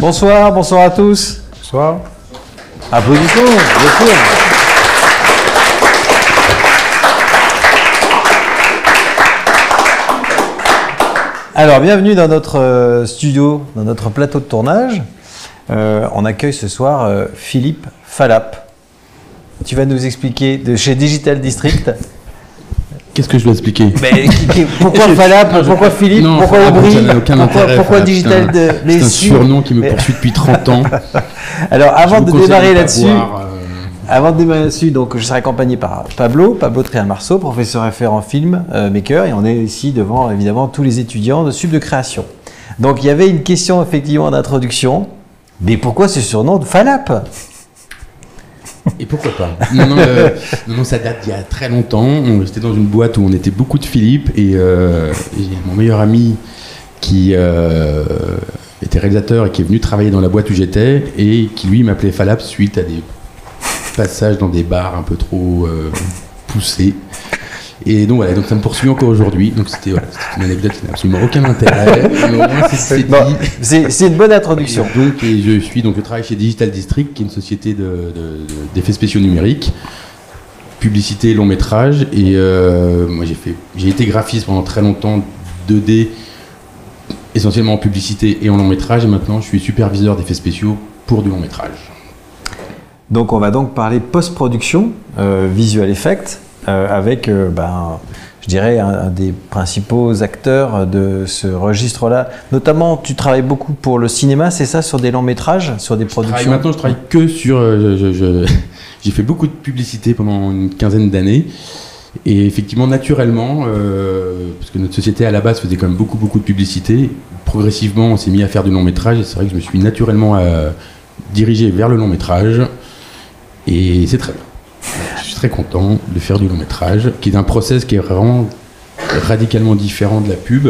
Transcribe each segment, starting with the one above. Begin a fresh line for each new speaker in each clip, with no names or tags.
Bonsoir, bonsoir à tous.
Bonsoir.
Applaudissements, bien sûr. Alors, bienvenue dans notre studio, dans notre plateau de tournage. On accueille ce soir Philippe Falap. Tu vas nous expliquer de chez Digital District.
Qu'est-ce que je dois expliquer?
Pourquoi Falap? Pourquoi Philippe?
Non,
pourquoi Aubry?
Ça n'a aucun intérêt.
Pourquoi Digital
C'est un surnom qui me poursuit depuis 30 ans.
Alors, avant de démarrer là-dessus, donc, je serai accompagné par Pablo Triamarceau, professeur référent film maker, et on est ici devant, évidemment, tous les étudiants de Sub de création. Donc, il y avait une question, effectivement, d'introduction. Mais pourquoi ce surnom de Falap?
Et pourquoi pas? Non, ça date d'il y a très longtemps. J'étais dans une boîte où on était beaucoup de Philippe, et j'ai mon meilleur ami qui était réalisateur et qui est venu travailler dans la boîte où j'étais, et qui, lui, m'appelait Falap suite à des passages dans des bars un peu trop poussés. Et donc voilà, donc ça me poursuit encore aujourd'hui. Donc c'était une anecdote qui n'a absolument aucun intérêt.
C'est une bonne introduction.
Donc, je travaille chez Digital District, qui est une société d'effets spéciaux numériques, publicité, long métrage. Et moi j'ai été graphiste pendant très longtemps, 2D, essentiellement en publicité et en long métrage. Et maintenant je suis superviseur d'effets spéciaux pour du long métrage.
Donc on va donc parler post-production, visual effect. Avec, je dirais, un des principaux acteurs de ce registre-là. Notamment, tu travailles beaucoup pour le cinéma, c'est ça, sur des longs métrages, sur des productions?
Maintenant, je travaille que sur... j'ai fait beaucoup de publicité pendant une quinzaine d'années. Et effectivement, naturellement, parce que notre société, à la base, faisait quand même beaucoup de publicité, progressivement, on s'est mis à faire du long métrage. Et c'est vrai que je me suis naturellement dirigé vers le long métrage. Et c'est très bien. Je suis très content de faire du long métrage, qui est un process qui est vraiment radicalement différent de la pub.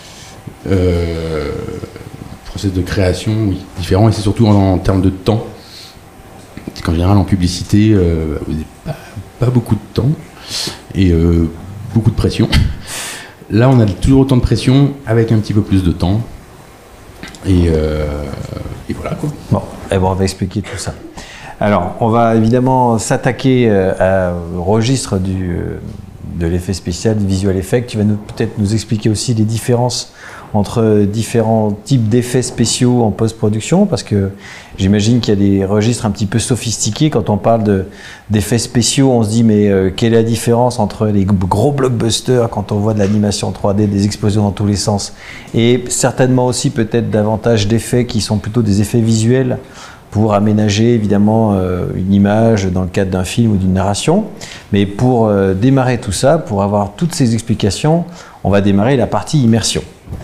Process de création, oui, différent, et c'est surtout en termes de temps. Parce qu'en général, en publicité, vous n'avez pas beaucoup de temps et beaucoup de pression. Là, on a toujours autant de pression avec un petit peu plus de temps. Et voilà quoi.
Bon, on va expliquer tout ça. Alors, on va évidemment s'attaquer au registre de l'effet spécial, du visual effect. Tu vas peut-être nous expliquer aussi les différences entre différents types d'effets spéciaux en post-production, parce que j'imagine qu'il y a des registres un petit peu sophistiqués. Quand on parle d'effets spéciaux, on se dit mais quelle est la différence entre les gros blockbusters, quand on voit de l'animation 3D, des explosions dans tous les sens, et certainement aussi peut-être davantage d'effets qui sont plutôt des effets visuels, pour aménager évidemment une image dans le cadre d'un film ou d'une narration. Mais pour démarrer tout ça, pour avoir toutes ces explications, on va démarrer la partie immersion.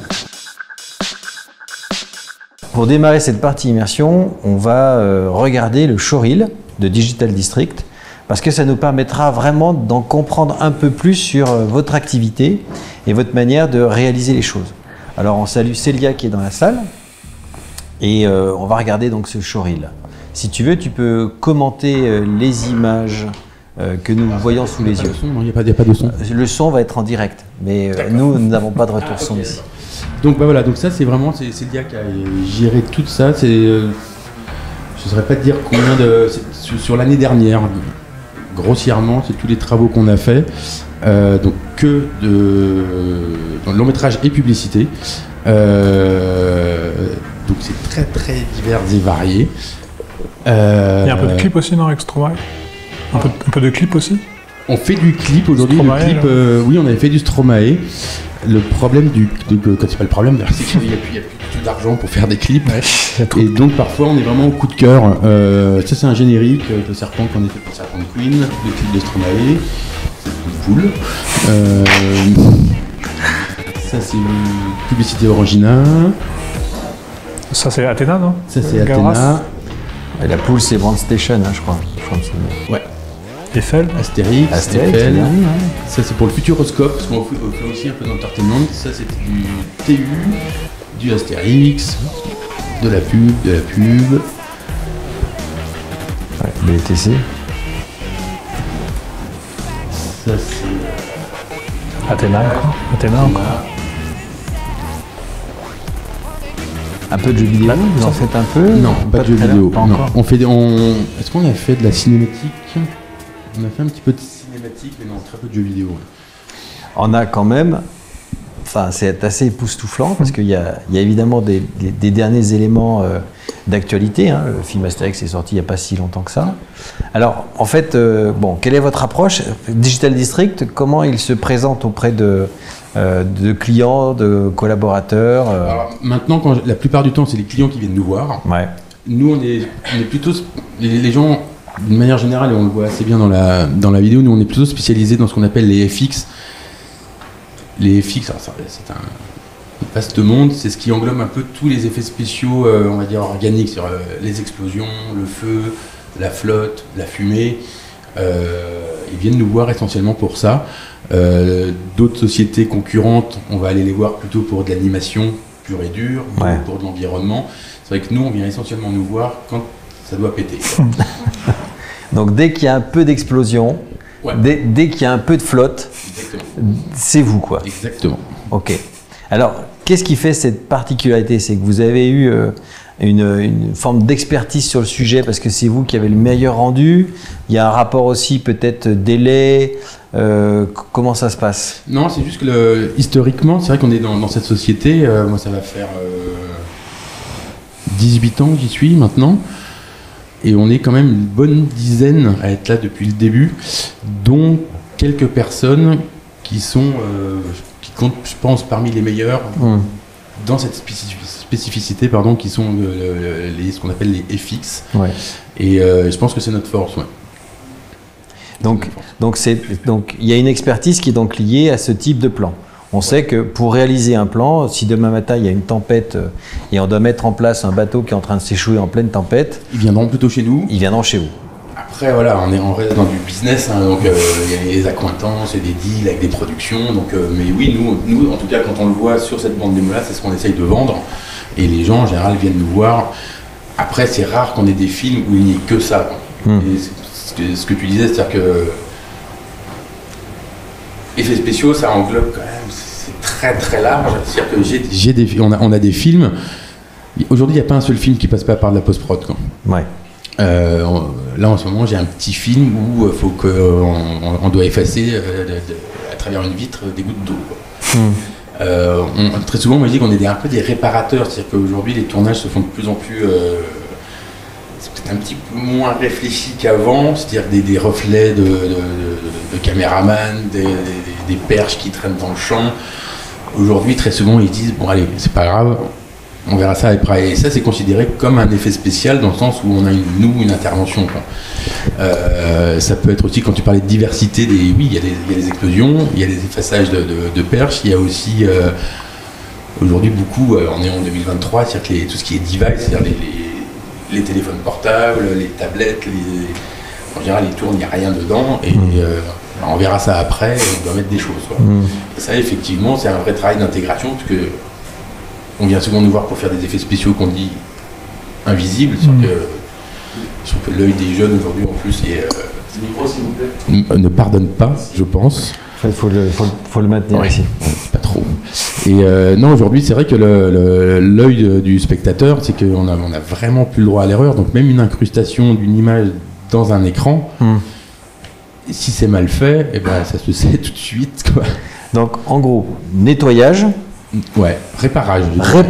Pour démarrer cette partie immersion, on va regarder le showreel de Digital District, parce que ça nous permettra vraiment d'en comprendre un peu plus sur votre activité et votre manière de réaliser les choses. Alors on salue Célia qui est dans la salle. Et on va regarder donc ce showreel. Si tu veux, tu peux commenter les images que nous voyons sous les yeux.
Non, il n'y a pas de son.
Le son va être en direct, mais nous n'avons pas de retour son ici.
Donc voilà, donc ça c'est vraiment Célia qui a géré tout ça. Je ne saurais pas te dire combien sur l'année dernière, grossièrement, c'est tous les travaux qu'on a fait, donc que dans le long métrage et publicité. Donc c'est très divers et varié.
Il y a un peu de clip aussi, non, avec Stromae? Un peu de clip aussi? On
fait du clip aujourd'hui. Oui, on avait fait du Stromae. Le problème quand c'est pas le problème, c'est qu'il n'y a plus du tout d'argent pour faire des clips. Ouais, et donc parfois on est vraiment au coup de cœur. Ça c'est un générique de Serpent qu'on a fait pour Serpent Queen, le clip de Stromae. C'est cool. Ça c'est une publicité originale.
Ça c'est Athéna, non?
Ça c'est Athéna.
Et la poule c'est Brand Station, hein, je crois.
Ouais.
Eiffel.
Astérix.
Eiffel.
Ouais. Ça c'est pour le Futuroscope, parce qu'on fait aussi un peu d'entertainment. Ça c'est du TU, du Astérix, de la pub.
Ouais, BTC.
Ça c'est...
Athéna encore.
Un peu de jeux vidéo, vous en faites un peu?
Non, pas de jeux vidéo.
Pas encore.
Est-ce qu'on a fait de la cinématique? On a fait un petit peu de cinématique, mais non, très peu de jeux vidéo.
On a quand même, enfin c'est assez époustouflant parce qu'il y a évidemment des derniers éléments d'actualité. Hein. Le film Astérix est sorti il n'y a pas si longtemps que ça. Alors en fait, quelle est votre approche? Digital District, comment il se présente auprès de clients, de collaborateurs?
Alors, maintenant, la plupart du temps, c'est les clients qui viennent nous voir.
Ouais.
Nous, on est plutôt... Les gens, d'une manière générale, et on le voit assez bien dans la vidéo, nous, on est plutôt spécialisés dans ce qu'on appelle les FX. Les FX, alors, c'est un vaste monde, c'est ce qui englobe un peu tous les effets spéciaux, on va dire organiques, sur les explosions, le feu, la flotte, la fumée. Ils viennent nous voir essentiellement pour ça. D'autres sociétés concurrentes, on va aller les voir plutôt pour de l'animation pure et dure,
ouais.
Pour de l'environnement. C'est vrai que nous, on vient essentiellement nous voir quand ça doit péter.
Donc dès qu'il y a un peu d'explosion, ouais. dès qu'il y a un peu de flotte, c'est vous, quoi.
Exactement.
Ok. Alors, qu'est-ce qui fait cette particularité? C'est que vous avez eu une forme d'expertise sur le sujet parce que c'est vous qui avez le meilleur rendu. Il y a un rapport aussi peut-être délai. Comment ça se passe?
Non, c'est juste que historiquement, c'est vrai qu'on est dans cette société. Moi, ça va faire 18 ans que j'y suis maintenant. Et on est quand même une bonne dizaine à être là depuis le début, dont quelques personnes qui comptent, je pense, parmi les meilleurs dans cette spécificité, qui sont ce qu'on appelle les FX. Ouais. Et je pense que c'est notre force. Ouais.
Donc il y a une expertise qui est donc liée à ce type de plan. On sait que pour réaliser un plan, si demain matin il y a une tempête et on doit mettre en place un bateau qui est en train de s'échouer en pleine tempête,
ils viendront plutôt chez nous.
Ils viendront chez vous.
Après voilà, on reste dans du business, hein, donc il y a des accointances et des deals avec des productions. Donc, mais oui, nous en tout cas quand on le voit sur cette bande démo là, c'est ce qu'on essaye de vendre. Et les gens en général viennent nous voir. Après c'est rare qu'on ait des films où il n'y ait que ça. Et ce que tu disais, c'est-à-dire que effets spéciaux, ça englobe quand même, c'est très très large. C'est-à-dire que on a des films. Aujourd'hui, il n'y a pas un seul film qui passe pas par de la post-prod. Quoi. Ouais. Là, en ce moment, j'ai un petit film où faut on doit effacer à travers une vitre des gouttes d'eau. Très souvent, moi, je dis qu'on est un peu des réparateurs. C'est-à-dire qu'aujourd'hui, les tournages se font de plus en plus... c'est peut-être un petit peu moins réfléchi qu'avant, c'est-à-dire des reflets de caméraman, des perches qui traînent dans le champ. Aujourd'hui, très souvent, ils disent bon allez, c'est pas grave, on verra ça après. Et ça, c'est considéré comme un effet spécial dans le sens où on a une intervention. Quoi. Ça peut être aussi, quand tu parlais de diversité, oui, il y a des explosions, il y a des effaçages de perches, il y a aussi aujourd'hui beaucoup, on est en 2023, c'est-à-dire que tout ce qui est device, c'est-à-dire les téléphones portables, les tablettes, en général ils tournent, il n'y a rien dedans et on verra ça après, on doit mettre des choses. Quoi. Et ça effectivement c'est un vrai travail d'intégration parce que on vient souvent nous voir pour faire des effets spéciaux qu'on dit invisibles, sur que l'œil des jeunes aujourd'hui en plus ne pardonne pas, je pense.
Il faut le maintenir ici.
Pas trop. Et non, aujourd'hui, c'est vrai que l'œil du spectateur, c'est qu'on a vraiment plus le droit à l'erreur. Donc même une incrustation d'une image dans un écran, si c'est mal fait, eh ben, ça se sait tout de suite. Quoi.
Donc en gros, nettoyage.
Ouais, réparage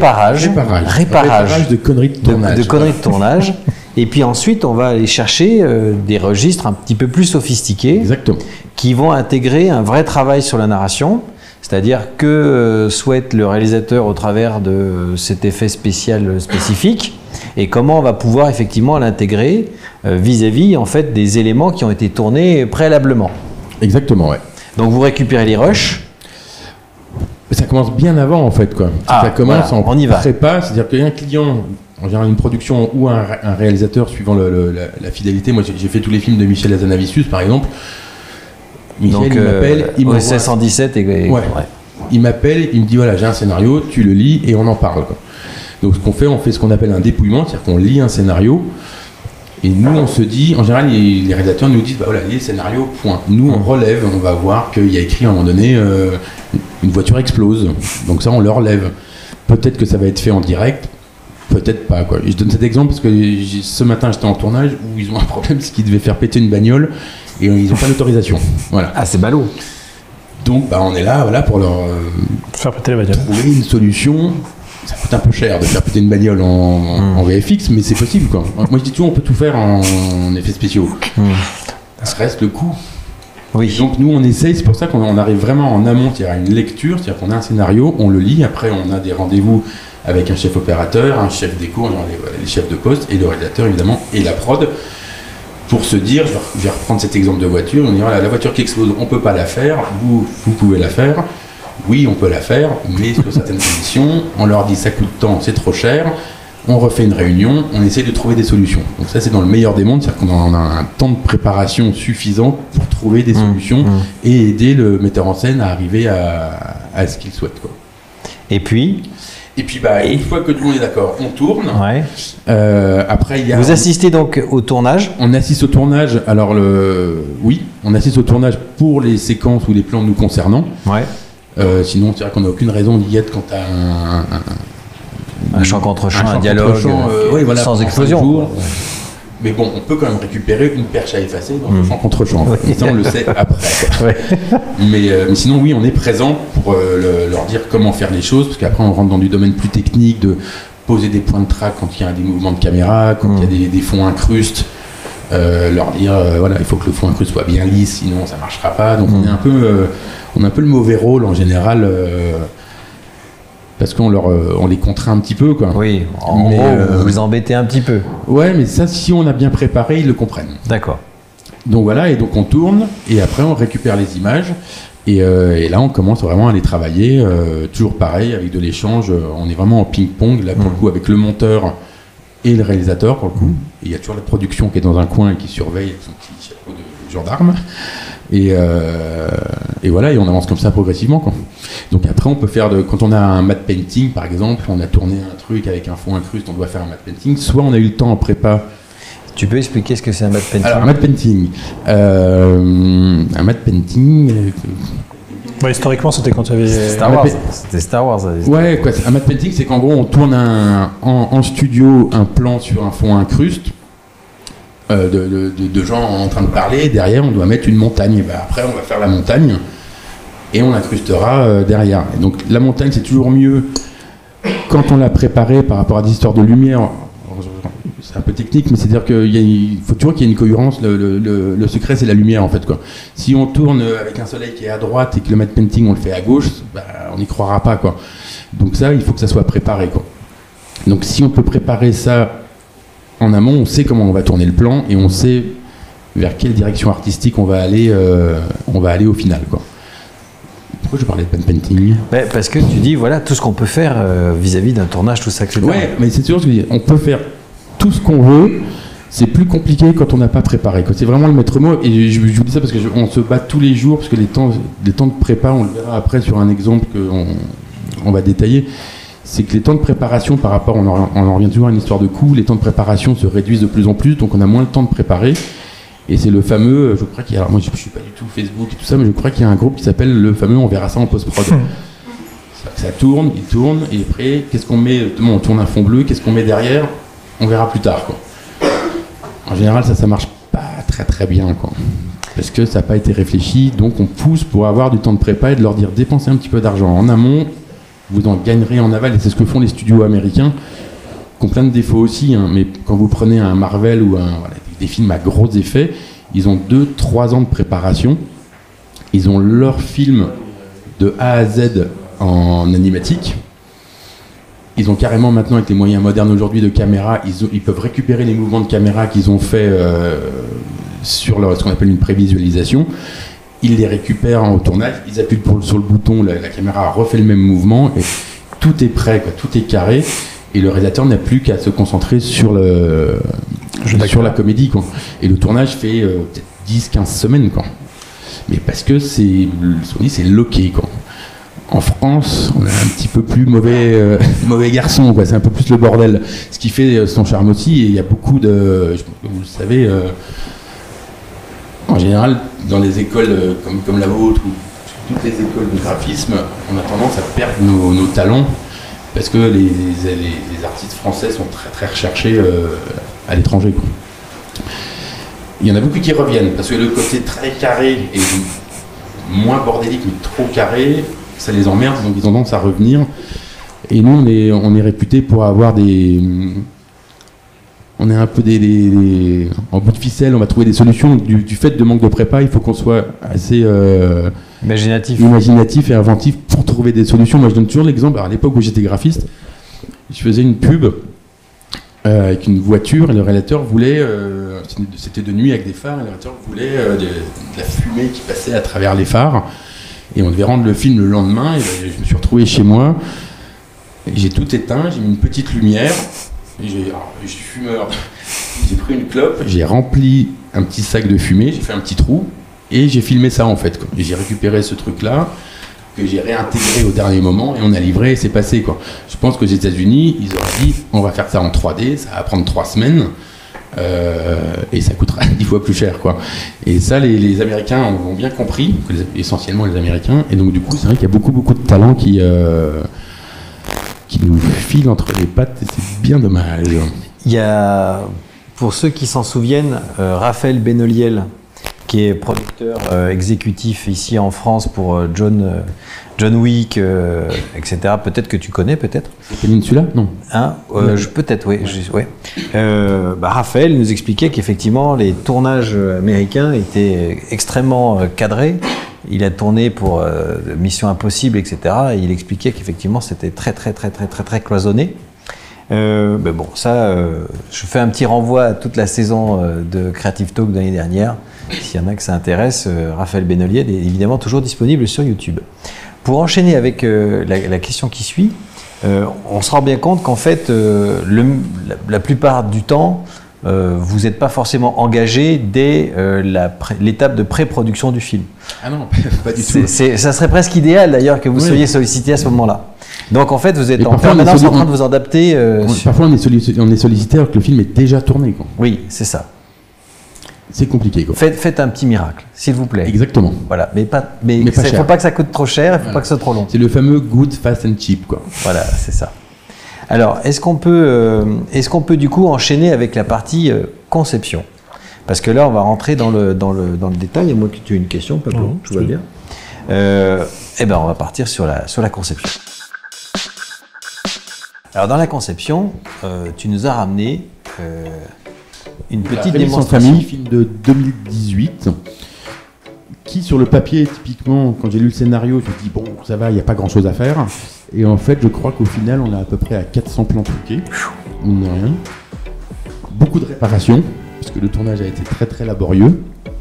de
conneries de tournage.
Et puis ensuite, on va aller chercher des registres un petit peu plus sophistiqués.
Exactement.
Qui vont intégrer un vrai travail sur la narration, c'est-à-dire que souhaite le réalisateur au travers de cet effet spécial spécifique et comment on va pouvoir effectivement l'intégrer vis-à-vis en fait des éléments qui ont été tournés préalablement.
Exactement, ouais.
Donc vous récupérez les rushs.
Ça commence bien avant en fait, quoi. Ça commence en prépa, c'est-à-dire qu'il y a un client, en général une production ou un réalisateur suivant la fidélité. Moi j'ai fait tous les films de Michel Hazanavicius par exemple. Michel, il m'appelle, il m'envoie...
117
Il m'appelle, il me dit voilà, j'ai un scénario, tu le lis et on en parle. Quoi. Donc ce qu'on fait, on fait ce qu'on appelle un dépouillement, c'est-à-dire qu'on lit un scénario et nous on se dit, en général les réalisateurs nous disent bah voilà, lis le scénario, point. Nous on relève, on va voir qu'il y a écrit à un moment donné une voiture explose, donc ça on le relève. Peut-être que ça va être fait en direct, Peut-être pas, quoi. Je donne cet exemple parce que ce matin j'étais en tournage où ils ont un problème, c'est qu'ils devaient faire péter une bagnole et ils n'ont pas d'autorisation. Voilà.
Ah, c'est ballot.
Donc on est là voilà, pour leur
faire péter la bagnole.
Trouver une solution. Ça coûte un peu cher de faire péter une bagnole en VFX, mais c'est possible, quoi. Moi je dis toujours on peut tout faire en effets spéciaux. Ça reste le coût.
Oui.
Et donc nous on essaye, c'est pour ça qu'on arrive vraiment en amont, c'est-à-dire une lecture, c'est-à-dire qu'on a un scénario, on le lit, après on a des rendez-vous avec un chef opérateur, un chef déco, les chefs de poste et le réalisateur évidemment et la prod pour se dire, je vais reprendre cet exemple de voiture, on dira la voiture qui explose, on peut pas la faire, vous pouvez la faire, oui on peut la faire, mais sous certaines conditions, on leur dit ça coûte tant, c'est trop cher, on refait une réunion, on essaie de trouver des solutions. Donc ça c'est dans le meilleur des mondes, c'est-à-dire qu'on a un temps de préparation suffisant pour trouver des solutions et aider le metteur en scène à arriver à ce qu'il souhaite, quoi.
Et puis
une fois que tout le monde est d'accord, on tourne.
Ouais.
Après,
Vous assistez donc au tournage?
On assiste au tournage. Alors, oui, on assiste au tournage pour les séquences ou les plans nous concernant.
Ouais.
Sinon, c'est vrai qu'on n'a aucune raison d'y être quand tu as
un champ contre champ, un dialogue
oui, voilà,
sans explosion.
Mais bon, on peut quand même récupérer une perche à effacer dans le champ contre champ. Et ça, on le sait après.
Ouais.
Mais sinon, oui, on est présent pour leur dire comment faire les choses, parce qu'après, on rentre dans du domaine plus technique, de poser des points de track quand il y a des mouvements de caméra, quand il y a des fonds incrustes, leur dire, voilà, il faut que le fond incruste soit bien lisse, sinon ça marchera pas. Donc on a un peu le mauvais rôle en général. Parce qu'on les contraint un petit peu, quoi.
Oui, en gros, vous les embêtez un petit peu.
Ouais, mais ça, si on a bien préparé, ils le comprennent.
D'accord.
Donc voilà, et donc on tourne, et après on récupère les images, et là on commence vraiment à les travailler, toujours pareil, avec de l'échange, on est vraiment en ping-pong, là pour le coup, avec le monteur et le réalisateur, pour le coup. Et il y a toujours la production qui est dans un coin et qui surveille avec son petit chapeau de gendarme. Et voilà, et on avance comme ça progressivement, quoi. Donc après on peut faire quand on a un matte painting par exemple, on a tourné un truc avec un fond incruste, on doit faire un matte painting, soit on a eu le temps en prépa.
Tu peux expliquer ce que c'est un matte painting?
Alors un matte painting
historiquement c'était quand tu avais
C'était Star Wars.
Ouais, quoi, un matte painting c'est qu'en gros on tourne en studio un plan sur un fond incruste. De gens en train de parler, derrière on doit mettre une montagne, après on va faire la montagne et on incrustera derrière. Et donc la montagne c'est toujours mieux quand on l'a préparée par rapport à des histoires de lumière. C'est un peu technique, mais c'est-à-dire qu'il faut toujours qu'il y ait une cohérence. Le secret c'est la lumière en fait, quoi. Si on tourne avec un soleil qui est à droite et que le matte painting on le fait à gauche, on n'y croira pas, quoi. Donc ça il faut que ça soit préparé, quoi. Donc si on peut préparer ça en amont, on sait comment on va tourner le plan et on sait vers quelle direction artistique on va aller au final, quoi. Pourquoi je parlais de pen painting?
Parce que tu dis, voilà, tout ce qu'on peut faire vis-à-vis d'un tournage, tout ça, etc.
Ouais, mais c'est sûr, on peut faire tout ce qu'on veut, c'est plus compliqué quand on n'a pas préparé, quoi. C'est vraiment le maître mot, et je vous dis ça parce qu'on se bat tous les jours, parce que les temps de prépa, on le verra après sur un exemple qu'on va détailler. C'est que les temps de préparation par rapport, on en revient toujours à une histoire de coût, les temps de préparation se réduisent de plus en plus, donc on a moins le temps de préparer. Et c'est le fameux, je crois qu'il y a, alors moi je suis pas du tout Facebook et tout ça, mais je crois qu'il y a un groupe qui s'appelle le fameux on verra ça en post-prod. Ça tourne, et après, qu'est-ce qu'on met? On tourne un fond bleu, qu'est-ce qu'on met derrière? On verra plus tard, quoi. En général, ça marche pas très très bien, quoi. Parce que ça n'a pas été réfléchi, donc on pousse pour avoir du temps de prépa et de leur dire dépensez un petit peu d'argent en amont. Vous en gagnerez en aval, et c'est ce que font les studios américains, qui ont plein de défauts aussi, hein, mais quand vous prenez un Marvel ou des films à gros effets, ils ont 2-3 ans de préparation, ils ont leur film de A à Z en animatique, ils ont carrément maintenant avec les moyens modernes aujourd'hui de caméra, ils peuvent récupérer les mouvements de caméra qu'ils ont fait sur ce qu'on appelle une prévisualisation. Ils les récupèrent au tournage, ils appuient sur le bouton, la caméra refait le même mouvement et tout est prêt, quoi, tout est carré et le réalisateur n'a plus qu'à se concentrer sur la comédie, quoi. Et le tournage fait peut-être 10-15 semaines, quoi. Mais parce que c'est loqué, quoi. En France, on est un petit peu plus mauvais garçon, quoi. C'est un peu plus le bordel. Ce qui fait son charme aussi, et il y a beaucoup de... Vous le savez... En général, dans les écoles comme la vôtre ou toutes les écoles de graphisme, on a tendance à perdre nos talents parce que les artistes français sont très très recherchés à l'étranger, quoi. Il y en a beaucoup qui reviennent, parce que le côté très carré et moins bordélique, mais trop carré, ça les emmerde, donc ils ont tendance à revenir. Et nous, on est réputés pour avoir des... On est un peu en bout de ficelle, on va trouver des solutions. Du fait de manque de prépa, il faut qu'on soit assez imaginatif et inventif pour trouver des solutions. Moi, je donne toujours l'exemple. À l'époque où j'étais graphiste, je faisais une pub avec une voiture et le réalisateur voulait... c'était de nuit avec des phares et le réalisateur voulait de la fumée qui passait à travers les phares. Et on devait rendre le film le lendemain. Et je me suis retrouvé chez moi. J'ai tout éteint, j'ai mis une petite lumière. Je suis fumeur. J'ai pris une clope, j'ai rempli un petit sac de fumée, j'ai fait un petit trou et j'ai filmé ça en fait, quoi. Et j'ai récupéré ce truc-là que j'ai réintégré au dernier moment et on a livré et c'est passé, quoi. Je pense qu'aux États-Unis, ils auraient dit on va faire ça en 3D, ça va prendre 3 semaines et ça coûtera 10 fois plus cher, quoi. Et ça, les Américains ont bien compris, essentiellement les Américains, et donc du coup, c'est vrai qu'il y a beaucoup de talents qui nous filent entre les pattes et c'est bien dommage.
Il y a, pour ceux qui s'en souviennent, Raphaël Benoliel, qui est producteur exécutif ici en France pour John Wick, etc. Peut-être que tu connais, peut-être.
C'est Peninsula ? Non.
Hein peut-être, oui. Ouais. Raphaël nous expliquait qu'effectivement, les tournages américains étaient extrêmement cadrés. Il a tourné pour Mission Impossible, etc. Et il expliquait qu'effectivement, c'était très cloisonné. Mais bon, ça, je fais un petit renvoi à toute la saison de Creative Talk de l'année dernière. S'il y en a que ça intéresse, Raphaël Benoliel est évidemment toujours disponible sur YouTube. Pour enchaîner avec la question qui suit, on se rend bien compte qu'en fait, la plupart du temps, vous n'êtes pas forcément engagé dès l'étape de pré-production du film.
Ah non, pas du tout.
Ça serait presque idéal d'ailleurs que vous soyez sollicité à ce moment-là. Donc en fait, vous êtes en permanence en train de vous adapter.
Parfois, on est sollicité alors que le film est déjà tourné, quoi.
Oui, c'est ça.
C'est compliqué, quoi.
Faites un petit miracle, s'il vous plaît.
Exactement.
Voilà, mais il ne faut pas que ça coûte trop cher, il ne faut pas que ce soit trop long.
C'est le fameux good, fast and cheap, quoi.
Voilà, c'est ça. Alors, est-ce qu'on peut du coup enchaîner avec la partie conception? Parce que là, on va rentrer dans le détail. À moins que tu aies une question, Pablo, tout va bien. On va partir sur la conception. Alors, dans la conception, tu nous as ramené une petite démonstration.
Famille, film de 2018, qui sur le papier, typiquement, quand j'ai lu le scénario, je me dis bon, ça va, il n'y a pas grand-chose à faire. Et en fait, je crois qu'au final, on est à peu près à 400 plans truqués, mine de rien. Beaucoup de réparations, parce que le tournage a été très laborieux.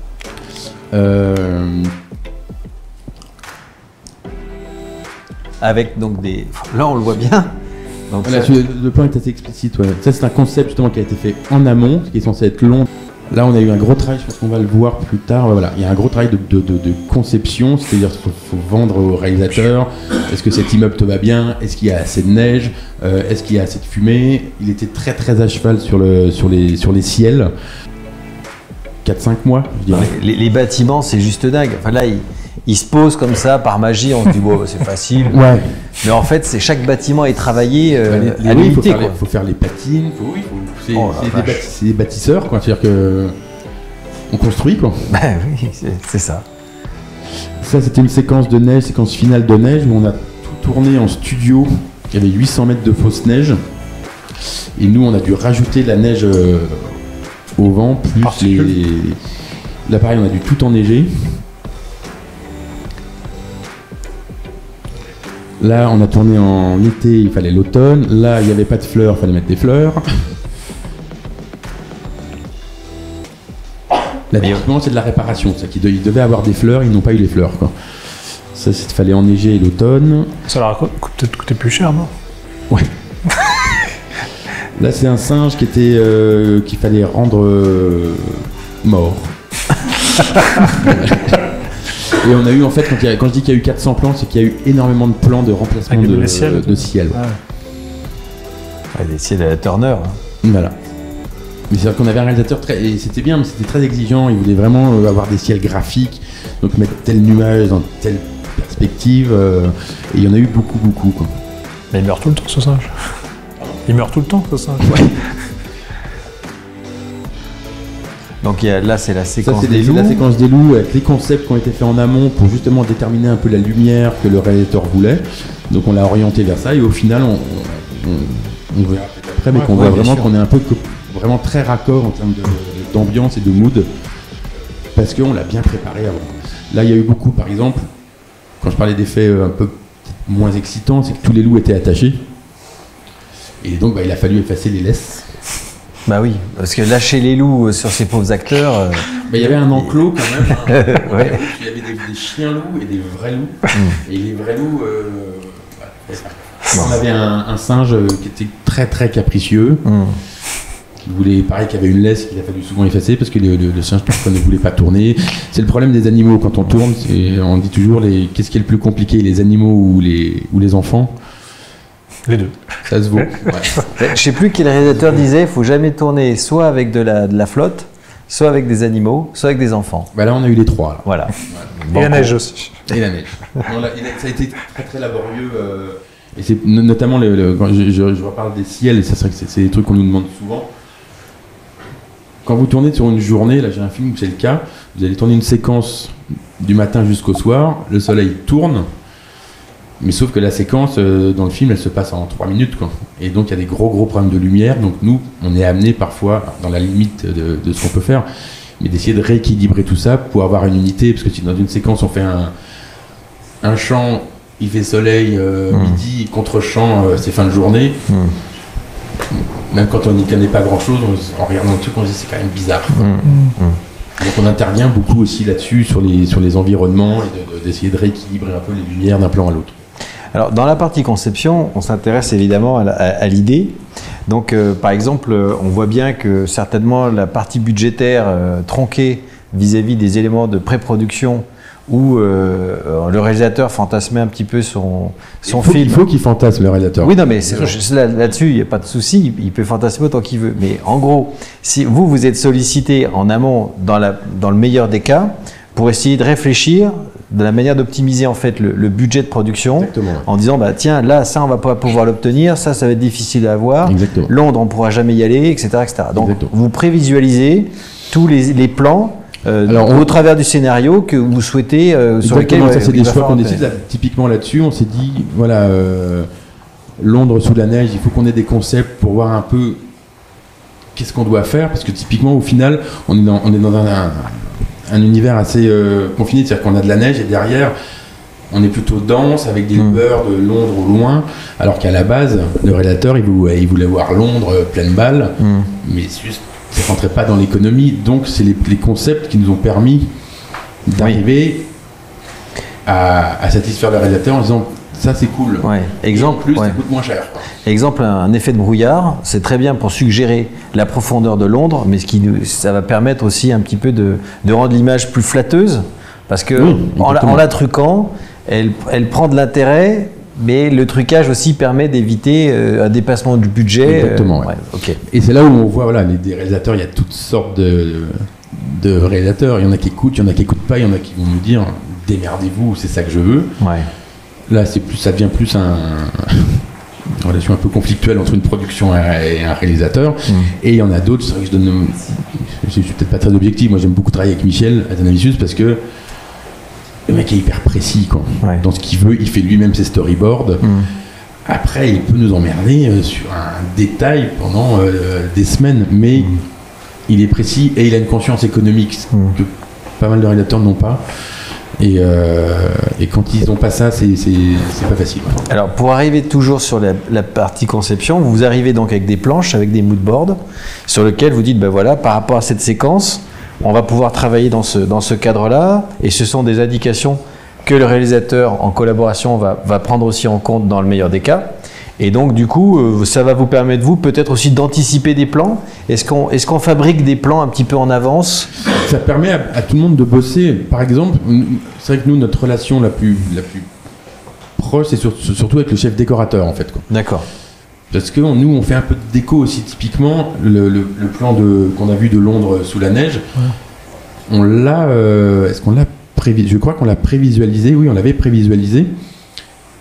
Avec donc là, on le voit bien. Donc
voilà, le plan est assez explicite. Ouais. Ça, c'est un concept justement qui a été fait en amont, qui est censé être long. Là, on a eu un gros travail, je pense qu'on va le voir plus tard. Voilà, il y a un gros travail de conception, c'est-à-dire qu'il faut vendre au réalisateur. Est-ce que cet immeuble te va bien? Est-ce qu'il y a assez de neige? Est-ce qu'il y a assez de fumée? Il était très à cheval sur les ciels. 4-5 mois, je dirais.
Les bâtiments, c'est juste dingue. Enfin, là, ils se posent comme ça, par magie, on se dit, bon, c'est facile.
Ouais.
Mais en fait, chaque bâtiment est travaillé à l'unité.
Il faut faire les patines, c'est des bâtisseurs, quoi. C'est-à-dire qu'on construit, quoi.
Ben oui, c'est ça.
Ça, c'était une séquence de neige, séquence finale de neige, où on a tout tourné en studio. Il y avait 800 mètres de fausse neige. Et nous, on a dû rajouter la neige au vent, plus l'appareil, on a dû tout enneiger. Là, on a tourné en été, il fallait l'automne. Là, il n'y avait pas de fleurs, il fallait mettre des fleurs. Là, typiquement, c'est de la réparation. C'est qu'ils devaient avoir des fleurs, ils n'ont pas eu les fleurs, quoi. Ça, il fallait enneiger l'automne.
Ça leur a peut-être coûté plus cher, non?
Ouais. Là, c'est un singe qu'il fallait rendre mort. Et on a eu, en fait, quand je dis qu'il y a eu 400 plans, c'est qu'il y a eu énormément de plans de remplacement de ciel.
Ouais, des ciels à la Turner. Hein.
Voilà. Mais c'est-à-dire qu'on avait un réalisateur et c'était bien, mais c'était très exigeant. Il voulait vraiment avoir des ciels graphiques, donc mettre tel nuage dans telle perspective. Et il y en a eu beaucoup, quoi.
Mais il meurt tout le temps, ce singe. Il meurt tout le temps, ce singe.
Donc là, c'est la séquence des loups.
C'est la séquence des loups avec les concepts qui ont été faits en amont pour justement déterminer un peu la lumière que le réalisateur voulait. Donc on l'a orienté vers ça et au final, on verra après, mais qu'on voit vraiment qu'on est un peu vraiment très raccord en termes d'ambiance et de mood parce qu'on l'a bien préparé avant. Là, il y a eu beaucoup, par exemple, quand je parlais d'effets un peu moins excitants, c'est que tous les loups étaient attachés et donc il a fallu effacer les laisses.
Bah oui, parce que lâcher les loups sur ces pauvres acteurs...
Il y avait un enclos quand même. Ouais. Il y avait des chiens loups et des vrais loups. Et les vrais loups... on avait un singe qui était très très capricieux. Qui voulait, pareil, qui avait une laisse qu'il a fallu souvent effacer parce que le singe parfois ne voulait pas tourner. C'est le problème des animaux quand on tourne. On dit toujours qu'est-ce qui est le plus compliqué, les animaux ou les enfants?
Les deux.
Ça se vaut. Ouais.
Je sais plus quel réalisateur disait, il faut jamais tourner soit avec de la flotte, soit avec des animaux, soit avec des enfants.
Bah là, on a eu les trois. Là.
Voilà.
Bon, et la neige aussi.
Et la neige. Non, là, ça a été très très laborieux. Et c'est notamment quand je reparle des ciels, et ça serait que c'est des trucs qu'on nous demande souvent. Quand vous tournez sur une journée, là j'ai un film où c'est le cas, vous allez tourner une séquence du matin jusqu'au soir, le soleil tourne. Mais sauf que la séquence dans le film, elle se passe en 3 minutes, quoi. Et donc il y a des gros problèmes de lumière. Donc nous, on est amené parfois, dans la limite de ce qu'on peut faire, mais d'essayer de rééquilibrer tout ça pour avoir une unité. Parce que si dans une séquence on fait un champ, il fait soleil midi, contre-champ, c'est fin de journée. Même quand on n'y connaît pas grand-chose, en regardant le truc, on se dit c'est quand même bizarre. Donc on intervient beaucoup aussi là-dessus, sur les environnements, et d'essayer de rééquilibrer un peu les lumières d'un plan à l'autre.
Alors, dans la partie conception, on s'intéresse évidemment à l'idée. Donc, par exemple, on voit bien que certainement la partie budgétaire tronquée vis-à-vis des éléments de pré-production où le réalisateur fantasmait un petit peu son film.
Il faut qu'il fantasme, le réalisateur.
Oui, non, mais là-dessus, il n'y a pas de souci, il peut fantasmer autant qu'il veut. Mais en gros, si vous êtes sollicité en amont, dans le meilleur des cas, pour essayer de réfléchir de la manière d'optimiser en fait le budget de production.
Exactement.
En disant bah tiens là ça on va pas pouvoir l'obtenir, ça va être difficile à avoir.
Exactement.
Londres on pourra jamais y aller, etc. Donc
Exactement.
vous prévisualisez tous les plans au travers du scénario que vous souhaitez sur lequel
ça c'est des choix qu'on décide. Typiquement là-dessus on s'est dit voilà Londres sous la neige, il faut qu'on ait des concepts pour voir un peu qu'est-ce qu'on doit faire parce que typiquement au final on est dans un univers assez confiné, c'est-à-dire qu'on a de la neige et derrière on est plutôt dense avec des lueurs de Londres au loin, alors qu'à la base le réalisateur il voulait voir Londres pleine balle, mais juste ça rentrait pas dans l'économie, donc c'est les concepts qui nous ont permis d'arriver à satisfaire le réalisateur en disant ça c'est cool.
Ouais. Exemple,
et en plus ça coûte moins cher.
Exemple, un effet de brouillard, c'est très bien pour suggérer la profondeur de Londres, mais ça va permettre aussi un petit peu de rendre l'image plus flatteuse, parce que en la truquant, elle prend de l'intérêt, mais le trucage aussi permet d'éviter un dépassement du budget.
Exactement. Ouais.
Okay.
Et c'est là où on voit des réalisateurs, il y a toutes sortes de réalisateurs, il y en a qui écoutent, il y en a qui n'écoutent pas, il y en a qui vont nous dire démerdez-vous, c'est ça que je veux.
Ouais.
Là, ça devient plus une relation un peu conflictuelle entre une production et un réalisateur. Et il y en a d'autres, c'est vrai que je suis peut-être pas très objectif, moi j'aime beaucoup travailler avec Michel Hazanavicius parce que le mec est hyper précis dans ce qu'il veut, il fait lui-même ses storyboards. Après, il peut nous emmerder sur un détail pendant des semaines, mais il est précis et il a une conscience économique que pas mal de réalisateurs n'ont pas. Et quand ils n'ont pas ça, c'est pas facile.
Alors pour arriver toujours sur la partie conception, vous arrivez donc avec des planches, avec des moodboards, sur lesquels vous dites ben voilà, par rapport à cette séquence, on va pouvoir travailler dans ce cadre-là, et ce sont des indications que le réalisateur en collaboration va prendre aussi en compte dans le meilleur des cas. Et donc du coup, ça va vous permettre peut-être aussi d'anticiper des plans. Est-ce qu'on fabrique des plans un petit peu en avance?
Ça permet à tout le monde de bosser. Par exemple, c'est vrai que nous, notre relation la plus proche, c'est surtout avec le chef décorateur en fait.
D'accord.
Parce que nous, on fait un peu de déco aussi. Typiquement, le plan qu'on a vu de Londres sous la neige, on l'a. Est-ce qu'on l'a je crois qu'on l'a prévisualisé. Oui, on l'avait prévisualisé.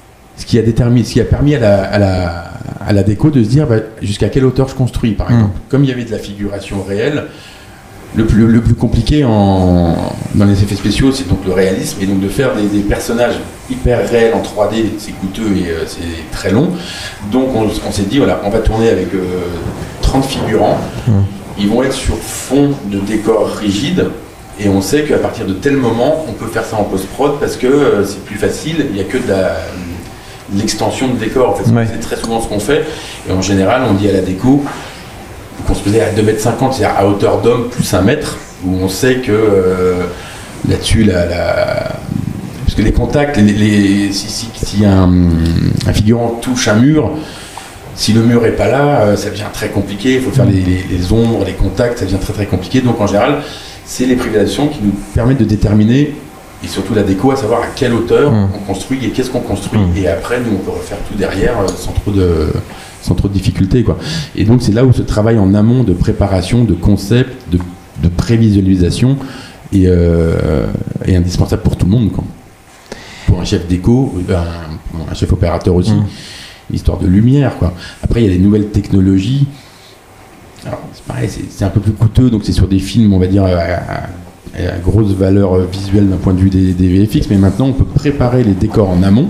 ce qui a permis à la déco de se dire jusqu'à quelle hauteur je construis, par exemple. Comme il y avait de la figuration réelle, le plus compliqué dans les effets spéciaux, c'est donc le réalisme, et donc de faire des personnages hyper réels en 3D, c'est coûteux et c'est très long. Donc on s'est dit, voilà, on va tourner avec 30 figurants, ils vont être sur fond de décor rigide, et on sait qu'à partir de tel moment, on peut faire ça en post-prod parce que c'est plus facile, il n'y a que de l'extension de décor, en fait. C'est très souvent ce qu'on fait, et en général, on dit à la déco, vous construisez à 2,50 m, c'est-à-dire à hauteur d'homme plus 1 mètre, où on sait que là-dessus, parce que les contacts, si un figurant touche un mur, si le mur n'est pas là, ça devient très compliqué, il faut faire les ombres, les contacts, ça devient très très compliqué. Donc en général, c'est les privations qui nous permettent de déterminer, et surtout la déco, à savoir à quelle hauteur on construit et qu'est-ce qu'on construit. Et après, nous, on peut refaire tout derrière sans trop de difficultés, quoi. Et donc c'est là où ce travail en amont de préparation, de concept, de prévisualisation est indispensable pour tout le monde, quoi. Pour un chef déco, un chef opérateur aussi, histoire de lumière, quoi. Après il y a des nouvelles technologies. Alors c'est pareil, c'est un peu plus coûteux, donc c'est sur des films, on va dire, à grosse valeur visuelle d'un point de vue des VFX, mais maintenant on peut préparer les décors en amont,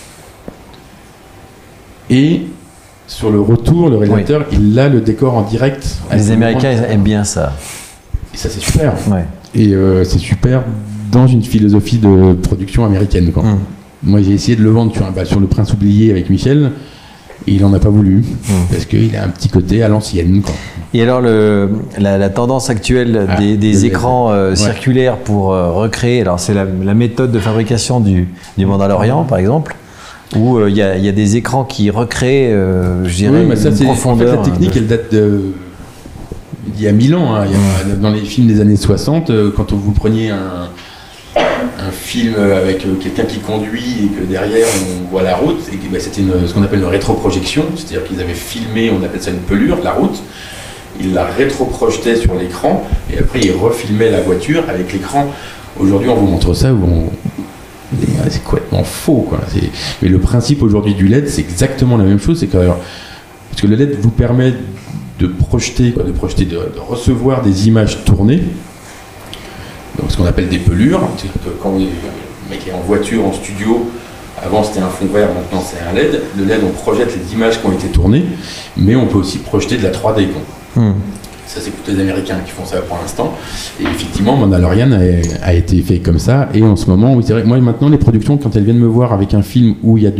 et sur le retour, le réalisateur, il a le décor en direct.
Les Américains aiment bien ça.
Et ça, c'est super. Et c'est super dans une philosophie de production américaine, quoi. Moi, j'ai essayé de le vendre sur Le Prince oublié avec Michel, et il n'en a pas voulu, parce qu'il a un petit côté à l'ancienne, quoi.
Et alors, la tendance actuelle des écrans circulaires pour recréer, alors c'est la méthode de fabrication du Mandalorian, par exemple, où il y a des écrans qui recréent, je dirais, une profondeur.
En fait, la technique, elle date d'il y a 1000 ans. Hein. Dans les films des années 60, quand vous preniez un film avec quelqu'un qui conduit et que derrière on voit la route, c'était ce qu'on appelle une rétroprojection, c'est-à-dire qu'ils avaient filmé, on appelle ça une pelure, la route, ils la rétroprojetaient sur l'écran et après ils refilmaient la voiture avec l'écran. Aujourd'hui, on vous montre ça, c'est complètement faux, quoi. Mais le principe aujourd'hui du LED, c'est exactement la même chose, parce que le LED vous permet de projeter, de recevoir des images tournées, donc ce qu'on appelle des pelures. C'est-à-dire que quand le mec est en voiture, en studio, avant c'était un fond vert, maintenant c'est un LED. Le LED, on projette les images qui ont été tournées, mais on peut aussi projeter de la 3D, quoi. Ça, c'est plutôt les Américains qui font ça pour l'instant. Et effectivement, Mandalorian a été fait comme ça. Et en ce moment, oui, c'est vrai, moi maintenant, les productions, quand elles viennent me voir avec un film où il y a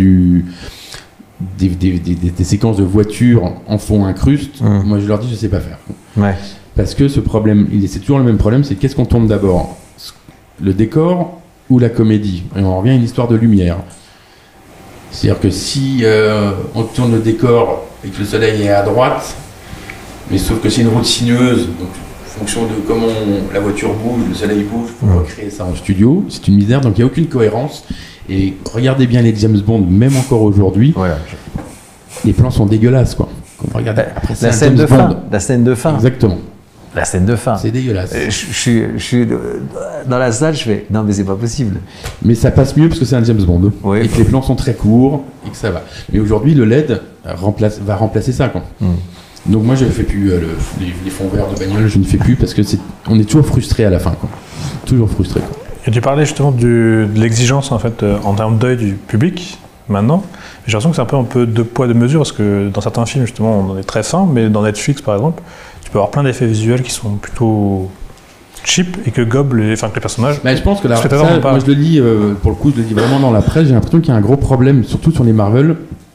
des séquences de voitures en fond incruste, moi je leur dis je sais pas faire. Parce que ce problème, c'est toujours le même problème, c'est qu'est-ce qu'on tourne d'abord, le décor ou la comédie? Et on revient à une histoire de lumière. C'est-à-dire que si on tourne le décor et que le soleil est à droite, mais sauf que c'est une route sinueuse, donc en fonction de comment la voiture bouge, le soleil bouge, il faut recréer ça en studio, c'est une misère, donc il n'y a aucune cohérence. Et regardez bien les James Bond, même encore aujourd'hui, les plans sont dégueulasses, quoi. Quand on regarde, après,
la scène de fin.
Exactement.
La scène de fin.
C'est dégueulasse.
Je suis dans la salle, je fais non mais c'est pas possible.
Mais ça passe mieux parce que c'est un James Bond et que les plans sont très courts et que ça va. Mais aujourd'hui, le LED va remplacer ça, quoi. Donc moi je ne fais plus les fonds verts de bagnole, je ne fais plus parce que on est toujours frustré à la fin, quoi. Toujours frustré, quoi.
Et tu parlais justement de l'exigence en fait en termes d'œil du public maintenant. J'ai l'impression que c'est un peu deux poids deux mesures parce que dans certains films justement on est très fin, mais dans Netflix par exemple, tu peux avoir plein d'effets visuels qui sont plutôt cheap et que gobent que les personnages.
Mais je pense que moi je le lis pour le coup, je le dis vraiment dans la presse, j'ai l'impression qu'il y a un gros problème, surtout sur les Marvel.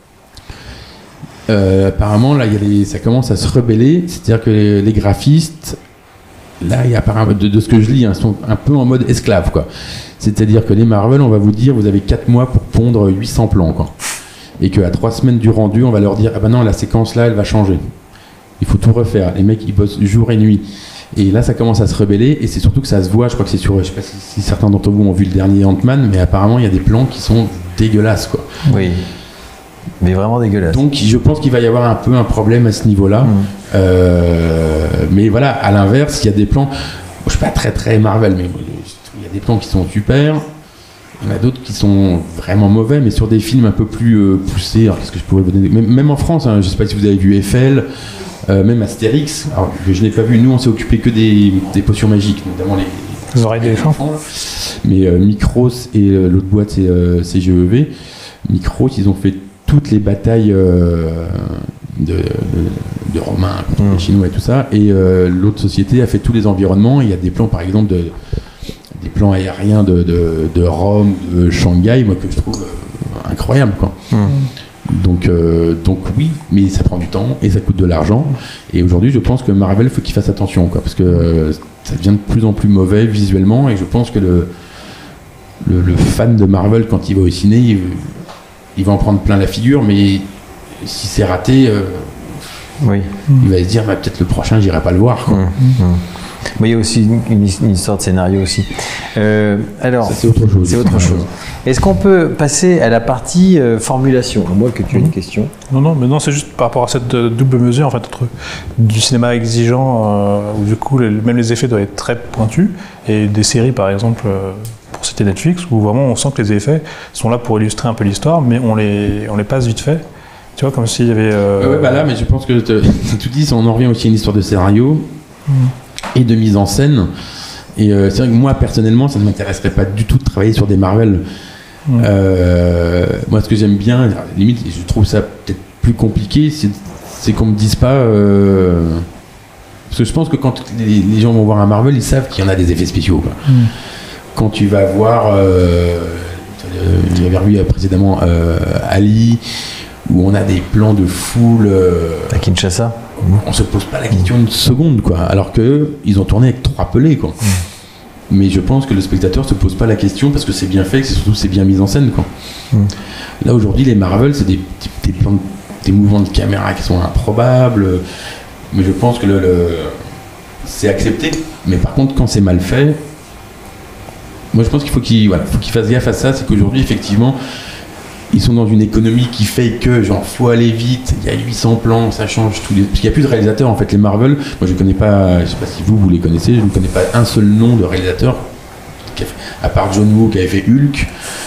Apparemment là ça commence à se rebeller, c'est-à-dire que les graphistes là, il y a apparemment, de ce que je lis, sont un peu en mode esclave, quoi. C'est-à-dire que les Marvel, on va vous dire, vous avez 4 mois pour pondre 800 plans, quoi. Et qu'à 3 semaines du rendu, on va leur dire, ah ben non, la séquence là, elle va changer. Il faut tout refaire. Les mecs, ils bossent jour et nuit. Et là, ça commence à se rebeller, et c'est surtout que ça se voit, je crois que c'est sur, je sais pas si certains d'entre vous ont vu le dernier Ant-Man, mais apparemment, il y a des plans qui sont dégueulasses, quoi.
Oui. Mais vraiment dégueulasse.
Donc je pense qu'il va y avoir un peu un problème à ce niveau-là. Mais voilà, à l'inverse, il y a des plans, je suis pas très Marvel, mais il y a des plans qui sont super. Il y en a d'autres qui sont vraiment mauvais, mais sur des films un peu plus poussés. Alors, qu'est-ce que je pourrais vous donner ? Même en France, hein, je ne sais pas si vous avez vu Eiffel, même Astérix. Alors, je n'ai pas vu. Nous, on s'est occupé que des potions magiques, notamment
les oreilles d'éléphant.
Mais Micros et l'autre boîte, c'est GEV. Micros, ils ont fait toutes les batailles de Romains contre les Chinois et tout ça. Et l'autre société a fait tous les environnements. Il y a des plans, par exemple, des plans aériens de Rome, de Shanghai, moi, que je trouve incroyable, quoi. Donc oui, mais ça prend du temps et ça coûte de l'argent. Et aujourd'hui, je pense que Marvel, faut qu'il fasse attention, quoi, parce que ça devient de plus en plus mauvais visuellement. Et je pense que le fan de Marvel, quand il va au ciné, il va en prendre plein la figure, mais si c'est raté, il va se dire bah, peut-être le prochain, j'irai pas le voir, quoi.
Mais il y a aussi une histoire de scénario aussi. Alors,
ça, c'est autre chose.
C'est autre chose. Est-ce qu'on peut passer à la partie formulation ? À moins que tu aies une question.
Non, c'est juste par rapport à cette double mesure en fait, entre du cinéma exigeant, où du coup même les effets doivent être très pointus, et des séries par exemple, pour citer Netflix, où vraiment on sent que les effets sont là pour illustrer un peu l'histoire, mais on les passe vite fait. Tu vois, comme s'il y avait...
là, mais je pense que tout dit, on en revient aussi à une histoire de scénario et de mise en scène. Et c'est vrai que moi, personnellement, ça ne m'intéresserait pas du tout de travailler sur des Marvel. Moi, ce que j'aime bien, limite, je trouve ça peut-être plus compliqué, c'est qu'on me dise pas... Parce que je pense que quand les gens vont voir un Marvel, ils savent qu'il y en a des effets spéciaux, quoi. Quand tu vas voir... j'avais revu précédemment Ali, où on a des plans de foule...
à Kinshasa.
On se pose pas la question une seconde, quoi. Alors que ils ont tourné avec 3 pelés, quoi. Mais je pense que le spectateur se pose pas la question parce que c'est bien fait, que surtout c'est bien mis en scène, quoi. Là aujourd'hui, les Marvel, c'est des plans, des mouvements de caméra qui sont improbables. Mais je pense que c'est accepté. Mais par contre, quand c'est mal fait, moi je pense qu'il faut qu'il fasse gaffe à ça. C'est qu'aujourd'hui, effectivement, ils sont dans une économie qui fait que, genre, faut aller vite, il y a 800 plans, ça change tous les... Parce qu'il n'y a plus de réalisateurs, en fait, les Marvel. Moi, je connais pas, je sais pas si vous les connaissez, je ne connais pas un seul nom de réalisateur, à part John Woo qui avait fait Hulk,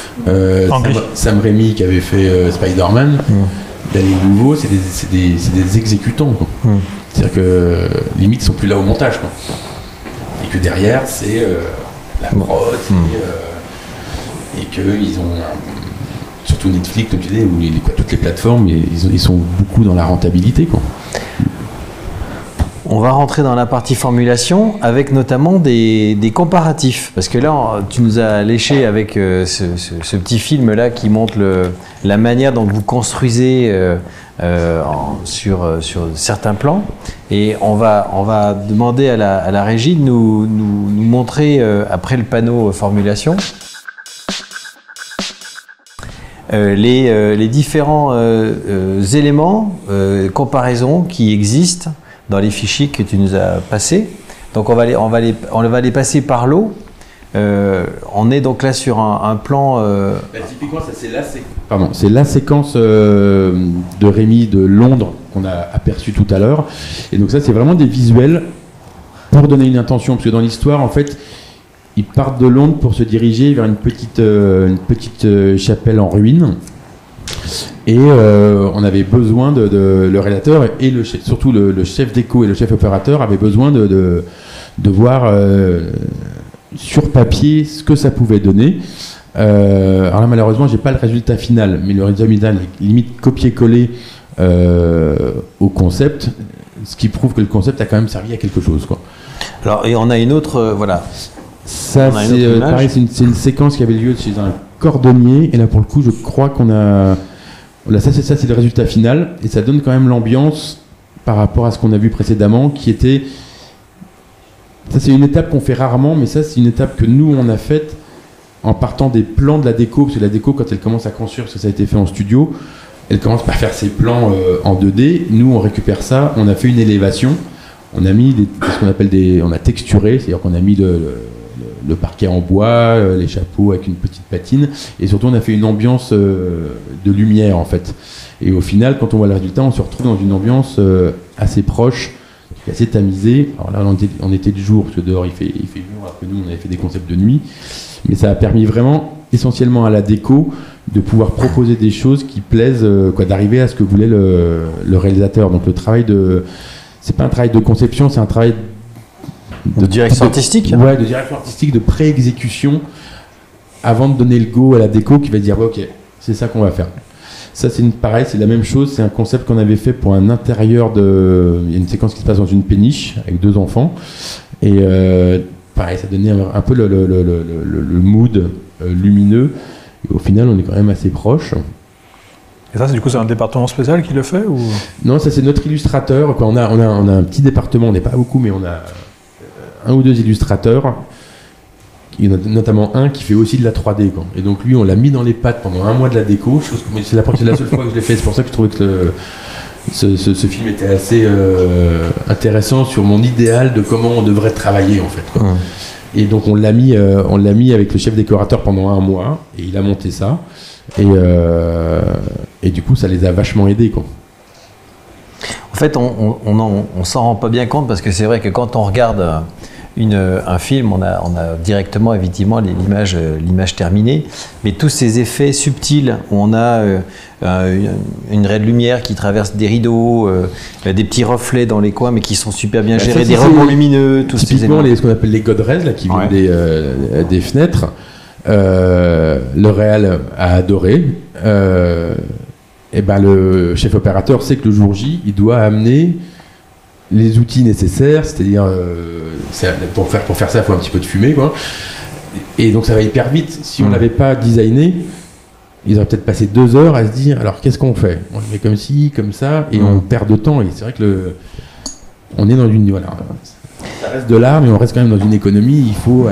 Sam Raimi qui avait fait Spider-Man. Là, les nouveaux, c'est des exécutants, quoi. C'est-à-dire que, limite, ils sont plus là au montage, quoi. Et que derrière, c'est la prod, et qu'ils ont... surtout Netflix, comme tu disais, ou toutes les plateformes, ils sont beaucoup dans la rentabilité, quoi.
On va rentrer dans la partie formulation avec notamment des comparatifs. Parce que là, tu nous as léché avec ce petit film-là qui montre la manière dont vous construisez sur certains plans. Et on va demander à la régie de nous montrer, après le panneau formulation, les différents éléments, comparaisons qui existent dans les fichiers que tu nous as passés. Donc on va les passer par lot. On est donc là sur un plan...
typiquement, ça, c'est la séquence de Rémi de Londres qu'on a aperçu tout à l'heure. Et donc ça, c'est vraiment des visuels pour donner une intention. Parce que dans l'histoire, en fait, ils partent de Londres pour se diriger vers une petite chapelle en ruine. Et on avait besoin le réalisateur et surtout le chef déco et le chef opérateur avaient besoin de voir sur papier ce que ça pouvait donner. Alors là, malheureusement, j'ai pas le résultat final, mais le résultat final est limite copier-coller au concept, ce qui prouve que le concept a quand même servi à quelque chose, quoi. Alors,
et on a une autre, voilà.
Ça, c'est pareil, c'est une séquence qui avait lieu chez un cordonnier, et là, pour le coup, je crois qu'on a... Là, ça, c'est le résultat final, et ça donne quand même l'ambiance par rapport à ce qu'on a vu précédemment, qui était... Ça, c'est une étape qu'on fait rarement, mais ça, c'est une étape que nous, on a faite en partant des plans de la déco, parce que la déco, quand elle commence à construire, parce que ça a été fait en studio, elle commence par faire ses plans en 2D. Nous, on récupère ça, on a fait une élévation, on a mis ce qu'on appelle on a texturé, c'est-à-dire qu'on a mis le parquet en bois, les chapeaux avec une petite patine, et surtout on a fait une ambiance de lumière, en fait. Et au final, quand on voit le résultat, on se retrouve dans une ambiance assez proche, assez tamisée. Alors là, on était de jour, parce que dehors il fait jour, alors que nous on avait fait des concepts de nuit, mais ça a permis vraiment essentiellement à la déco de pouvoir proposer des choses qui plaisent, d'arriver à ce que voulait le réalisateur. Donc le travail c'est pas un travail de conception, c'est un travail
de direction artistique.
Ouais, de direction artistique, de pré-exécution avant de donner le go à la déco qui va dire ok, c'est ça qu'on va faire. Ça pareil, c'est la même chose, c'est un concept qu'on avait fait pour un intérieur il y a une séquence qui se passe dans une péniche avec 2 enfants et pareil, ça donnait un peu le mood lumineux et au final on est quand même assez proche.
Et ça, c'est un département spécial qui le fait ou...
Non, ça c'est notre illustrateur. On a un petit département, on n'est pas beaucoup, mais on a 1 ou 2 illustrateurs. Il y en a notamment un qui fait aussi de la 3D. Quoi. Et donc lui, on l'a mis dans les pattes pendant 1 mois de la déco. C'est la seule fois que je l'ai fait. C'est pour ça que je trouvais que ce film était assez intéressant sur mon idéal de comment on devrait travailler en fait. Quoi. Et donc on l'a mis avec le chef décorateur pendant 1 mois et il a monté ça. Et du coup, ça les a vachement aidés, quoi.
En fait, on s'en rend pas bien compte parce que c'est vrai que quand on regarde un film, on a directement effectivement l'image terminée, mais tous ces effets subtils où on a une raie de lumière qui traverse des rideaux, des petits reflets dans les coins mais qui sont super bien gérés, des rebonds lumineux, tout ça.
Typiquement ce qu'on appelle les godrez là, qui viennent des fenêtres. Le réal a adoré. Et ben le chef opérateur sait que le jour J, il doit amener les outils nécessaires, c'est-à-dire pour faire ça, il faut un petit peu de fumée, quoi. Et donc ça va hyper vite. Si on l'avait pas designé, ils auraient peut-être passé 2 heures à se dire alors qu'est-ce qu'on fait ? On le met comme ci, comme ça, et on perd de temps. Et c'est vrai que on est dans une ça reste de l'art, mais on reste quand même dans une économie. Il faut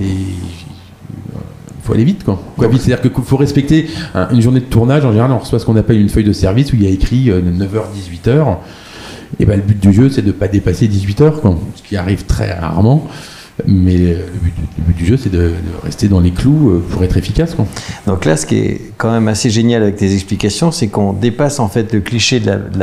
aller vite, quoi. Vite, c'est-à-dire qu'il faut respecter une journée de tournage. En général, on reçoit ce qu'on appelle une feuille de service où il y a écrit 9h, 18h. Et ben, le but du jeu, c'est de ne pas dépasser 18h, quoi. Ce qui arrive très rarement. Mais le but du jeu, c'est de rester dans les clous pour être efficace, quoi.
Donc là, ce qui est quand même assez génial avec tes explications, c'est qu'on dépasse en fait le cliché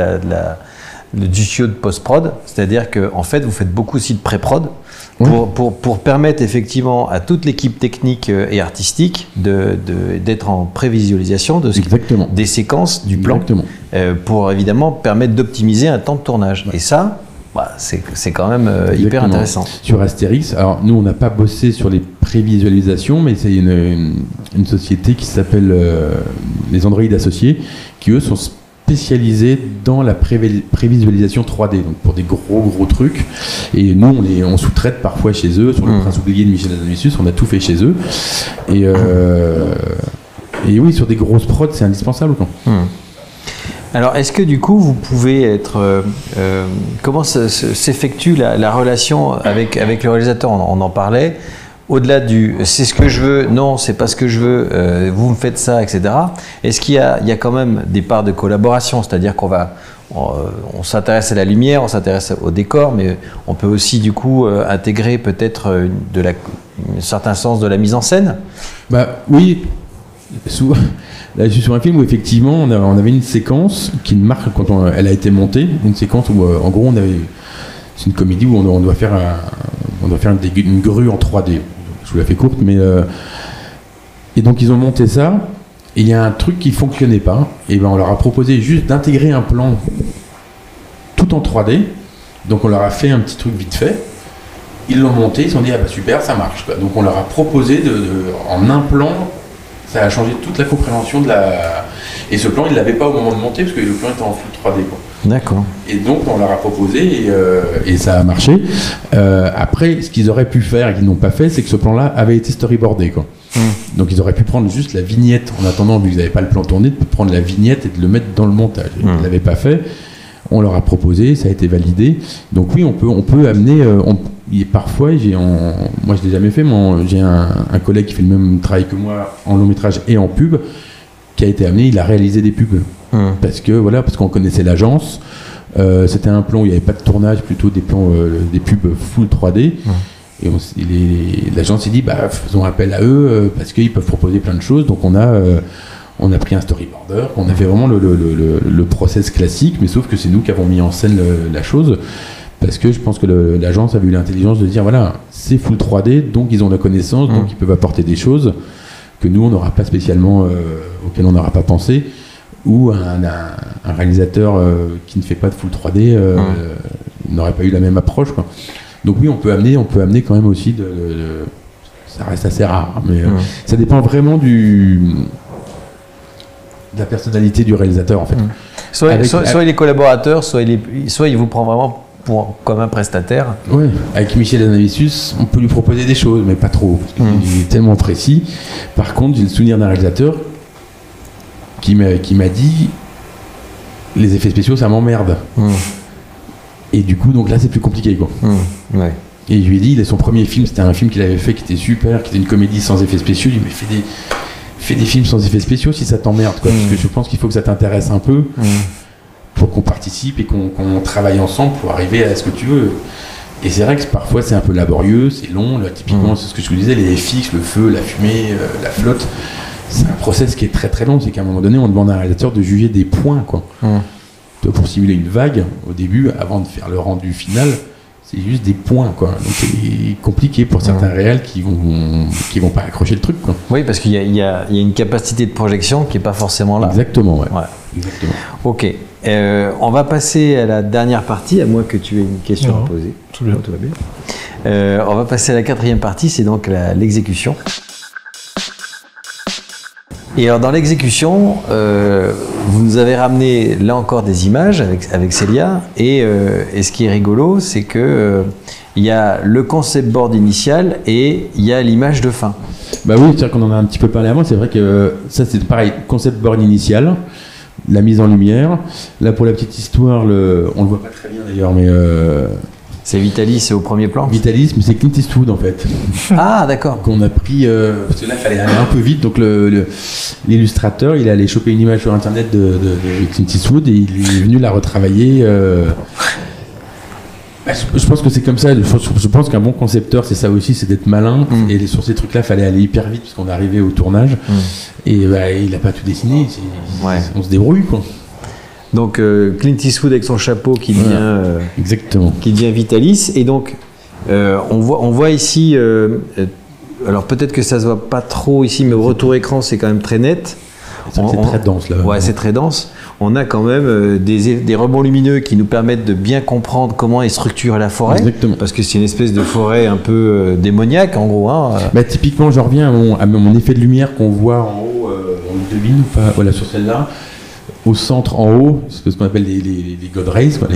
du studio de post-prod. C'est-à-dire que en fait, vous faites beaucoup aussi de pré-prod. Pour permettre effectivement à toute l'équipe technique et artistique d'être en prévisualisation des séquences du plan, pour évidemment permettre d'optimiser un temps de tournage. Et ça, c'est quand même hyper intéressant.
Sur Astérix, alors nous on n'a pas bossé sur les prévisualisations, mais c'est une société qui s'appelle les Androïdes Associés, qui eux sont spécialisés dans la prévisualisation 3D, donc pour des gros trucs. Et nous, on sous-traite parfois chez eux, sur le Prince oublié de Michel Hazanavicius, on a tout fait chez eux. Et oui, sur des grosses prods, c'est indispensable, quoi.
Alors, est-ce que du coup, vous pouvez être... comment s'effectue la relation avec le réalisateur ? On en parlait. Au-delà du « c'est ce que je veux »,« non, c'est pas ce que je veux »,« vous me faites ça », etc. Est-ce qu'il y a quand même des parts de collaboration ? C'est-à-dire on s'intéresse à la lumière, on s'intéresse au décor, mais on peut aussi du coup intégrer peut-être un certain sens de la mise en scène ?
Oui. Là, je suis sur un film où effectivement on avait une séquence qui marque quand elle a été montée, une séquence où en gros c'est une comédie où on doit faire une grue en 3D. Je vous la fais courte, mais et donc ils ont monté ça et il y a un truc qui fonctionnait pas, et ben on leur a proposé juste d'intégrer un plan tout en 3D. Donc on leur a fait un petit truc vite fait. Ils l'ont monté, ils se sont dit super, ça marche, quoi. Donc on leur a proposé en un plan. Ça a changé toute la compréhension de la... Et ce plan, ils ne l'avaient pas au moment de monter, parce que le plan était en full 3D, quoi.
D'accord.
Et donc, on leur a proposé, et ça a marché. Après, ce qu'ils auraient pu faire, et qu'ils n'ont pas fait, c'est que ce plan-là avait été storyboardé, quoi. Donc, ils auraient pu prendre juste la vignette, en attendant, vu qu'ils n'avaient pas le plan tourné, de prendre la vignette et de le mettre dans le montage. Ils ne l'avaient pas fait. On leur a proposé, ça a été validé. Donc oui, on peut amener... parfois, moi je l'ai jamais fait, mais j'ai un collègue qui fait le même travail que moi en long métrage et en pub, qui a été amené, il a réalisé des pubs. Parce qu'on connaissait l'agence. C'était un plan où il n'y avait pas de tournage, plutôt des plans, des pubs full 3D. Et l'agence s'est dit, faisons appel à eux, parce qu'ils peuvent proposer plein de choses. Donc on a pris un storyboarder, on a fait vraiment le process classique, mais sauf que c'est nous qui avons mis en scène la chose, parce que je pense que l'agence avait eu l'intelligence de dire, voilà, c'est full 3D, donc ils ont la connaissance, donc ils peuvent apporter des choses que nous, on n'aura pas spécialement, auquel on n'aura pas pensé, ou un réalisateur qui ne fait pas de full 3D n'aurait pas eu la même approche, quoi. Donc oui, on peut amener quand même aussi ça reste assez rare, mais ça dépend vraiment de la personnalité du réalisateur, en fait.
Soit il est collaborateur, soit il vous prend vraiment comme un prestataire.
Oui, avec Michel Hazanavicius, on peut lui proposer des choses, mais pas trop, parce qu'il est tellement précis. Par contre, j'ai le souvenir d'un réalisateur qui m'a dit les effets spéciaux, ça m'emmerde. Et du coup, donc là, c'est plus compliqué, quoi.
Ouais.
Et je lui ai dit, son premier film, c'était un film qu'il avait fait qui était super, qui était une comédie sans effets spéciaux. Il m'a dit, mais fais des films sans effets spéciaux si ça t'emmerde, quoi. Parce que je pense qu'il faut que ça t'intéresse un peu pour qu'on participe et qu'on travaille ensemble pour arriver à ce que tu veux. Et c'est vrai que parfois, c'est un peu laborieux, c'est long. Là, typiquement, c'est ce que je vous disais, les FX, le feu, la fumée, la flotte. C'est un process qui est très très long. C'est qu'à un moment donné, on demande à un réalisateur de juger des points, quoi. Pour simuler une vague, au début, avant de faire le rendu final, c'est juste des points, quoi. Donc c'est compliqué pour certains réals qui vont pas accrocher le truc, quoi.
Oui, parce qu'il y a une capacité de projection qui n'est pas forcément là.
Exactement, ouais. Exactement.
Ok. On va passer à la dernière partie, à moins que tu aies une question à poser.
Tout bien.
Tout va bien. On va passer à la quatrième partie, c'est donc l'exécution. Et alors dans l'exécution, vous nous avez ramené là encore des images avec Célia, et ce qui est rigolo, c'est que il y a le concept board initial et il y a l'image de fin.
Bah oui, c'est-à-dire qu'on en a un petit peu parlé avant, c'est vrai que ça c'est pareil, concept board initial, la mise en lumière. Là pour la petite histoire, on le voit pas très bien d'ailleurs, mais...
C'est Vitalis, c'est au premier plan.
Vitalis, mais c'est Clint Eastwood en fait.
Ah d'accord.
Qu'on a pris, parce que là il fallait aller un peu vite, donc l'illustrateur il est allé choper une image sur internet de Clint Eastwood et il est venu la retravailler. Je pense que c'est comme ça, je pense qu'un bon concepteur c'est ça aussi, c'est d'être malin, et sur ces trucs là il fallait aller hyper vite parce qu'on est arrivé au tournage, et il n'a pas tout dessiné, on se débrouille, quoi.
Donc Clint Eastwood avec son chapeau qui devient,
exactement.
Qui devient Vitalis, et donc on voit ici, alors peut-être que ça se voit pas trop ici, mais au retour écran c'est quand même très net.
C'est très dense là.
Ouais, c'est très dense. On a quand même des rebonds lumineux qui nous permettent de bien comprendre comment est structurée la forêt. Exactement. Parce que c'est une espèce de forêt un peu démoniaque en gros. Hein.
Bah, typiquement, je reviens à mon effet de lumière qu'on voit en haut, on devine, enfin, voilà, sur celle-là. Au centre, en haut, c'est ce qu'on appelle les God Rays, quoi,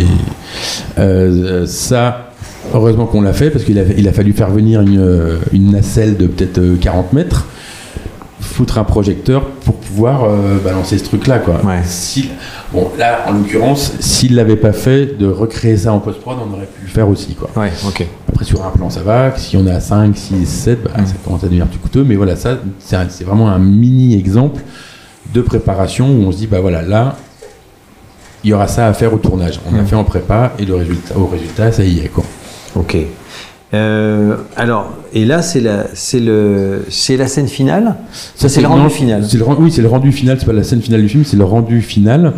ça, heureusement qu'on l'a fait, parce qu'il a fallu faire venir une nacelle de peut-être 40 mètres, foutre un projecteur pour pouvoir balancer ce truc-là, quoi. Ouais. Bon, là, en l'occurrence, s'il l'avait pas fait, de recréer ça en post-prod, on aurait pu le faire aussi, quoi.
Ouais, ok.
Après, sur un plan, ça va. Si on a 5, 6, 7, ça commence à devenir plus coûteux, mais voilà, ça, c'est vraiment un mini-exemple de préparation où on se dit, bah voilà, là, il y aura ça à faire au tournage. On a fait en prépa et au résultat, ça y est, quoi.
Ok. Alors, et là, c'est la scène finale. Ça, c'est le rendu final.
Oui, c'est le rendu final. C'est pas la scène finale du film, c'est le rendu final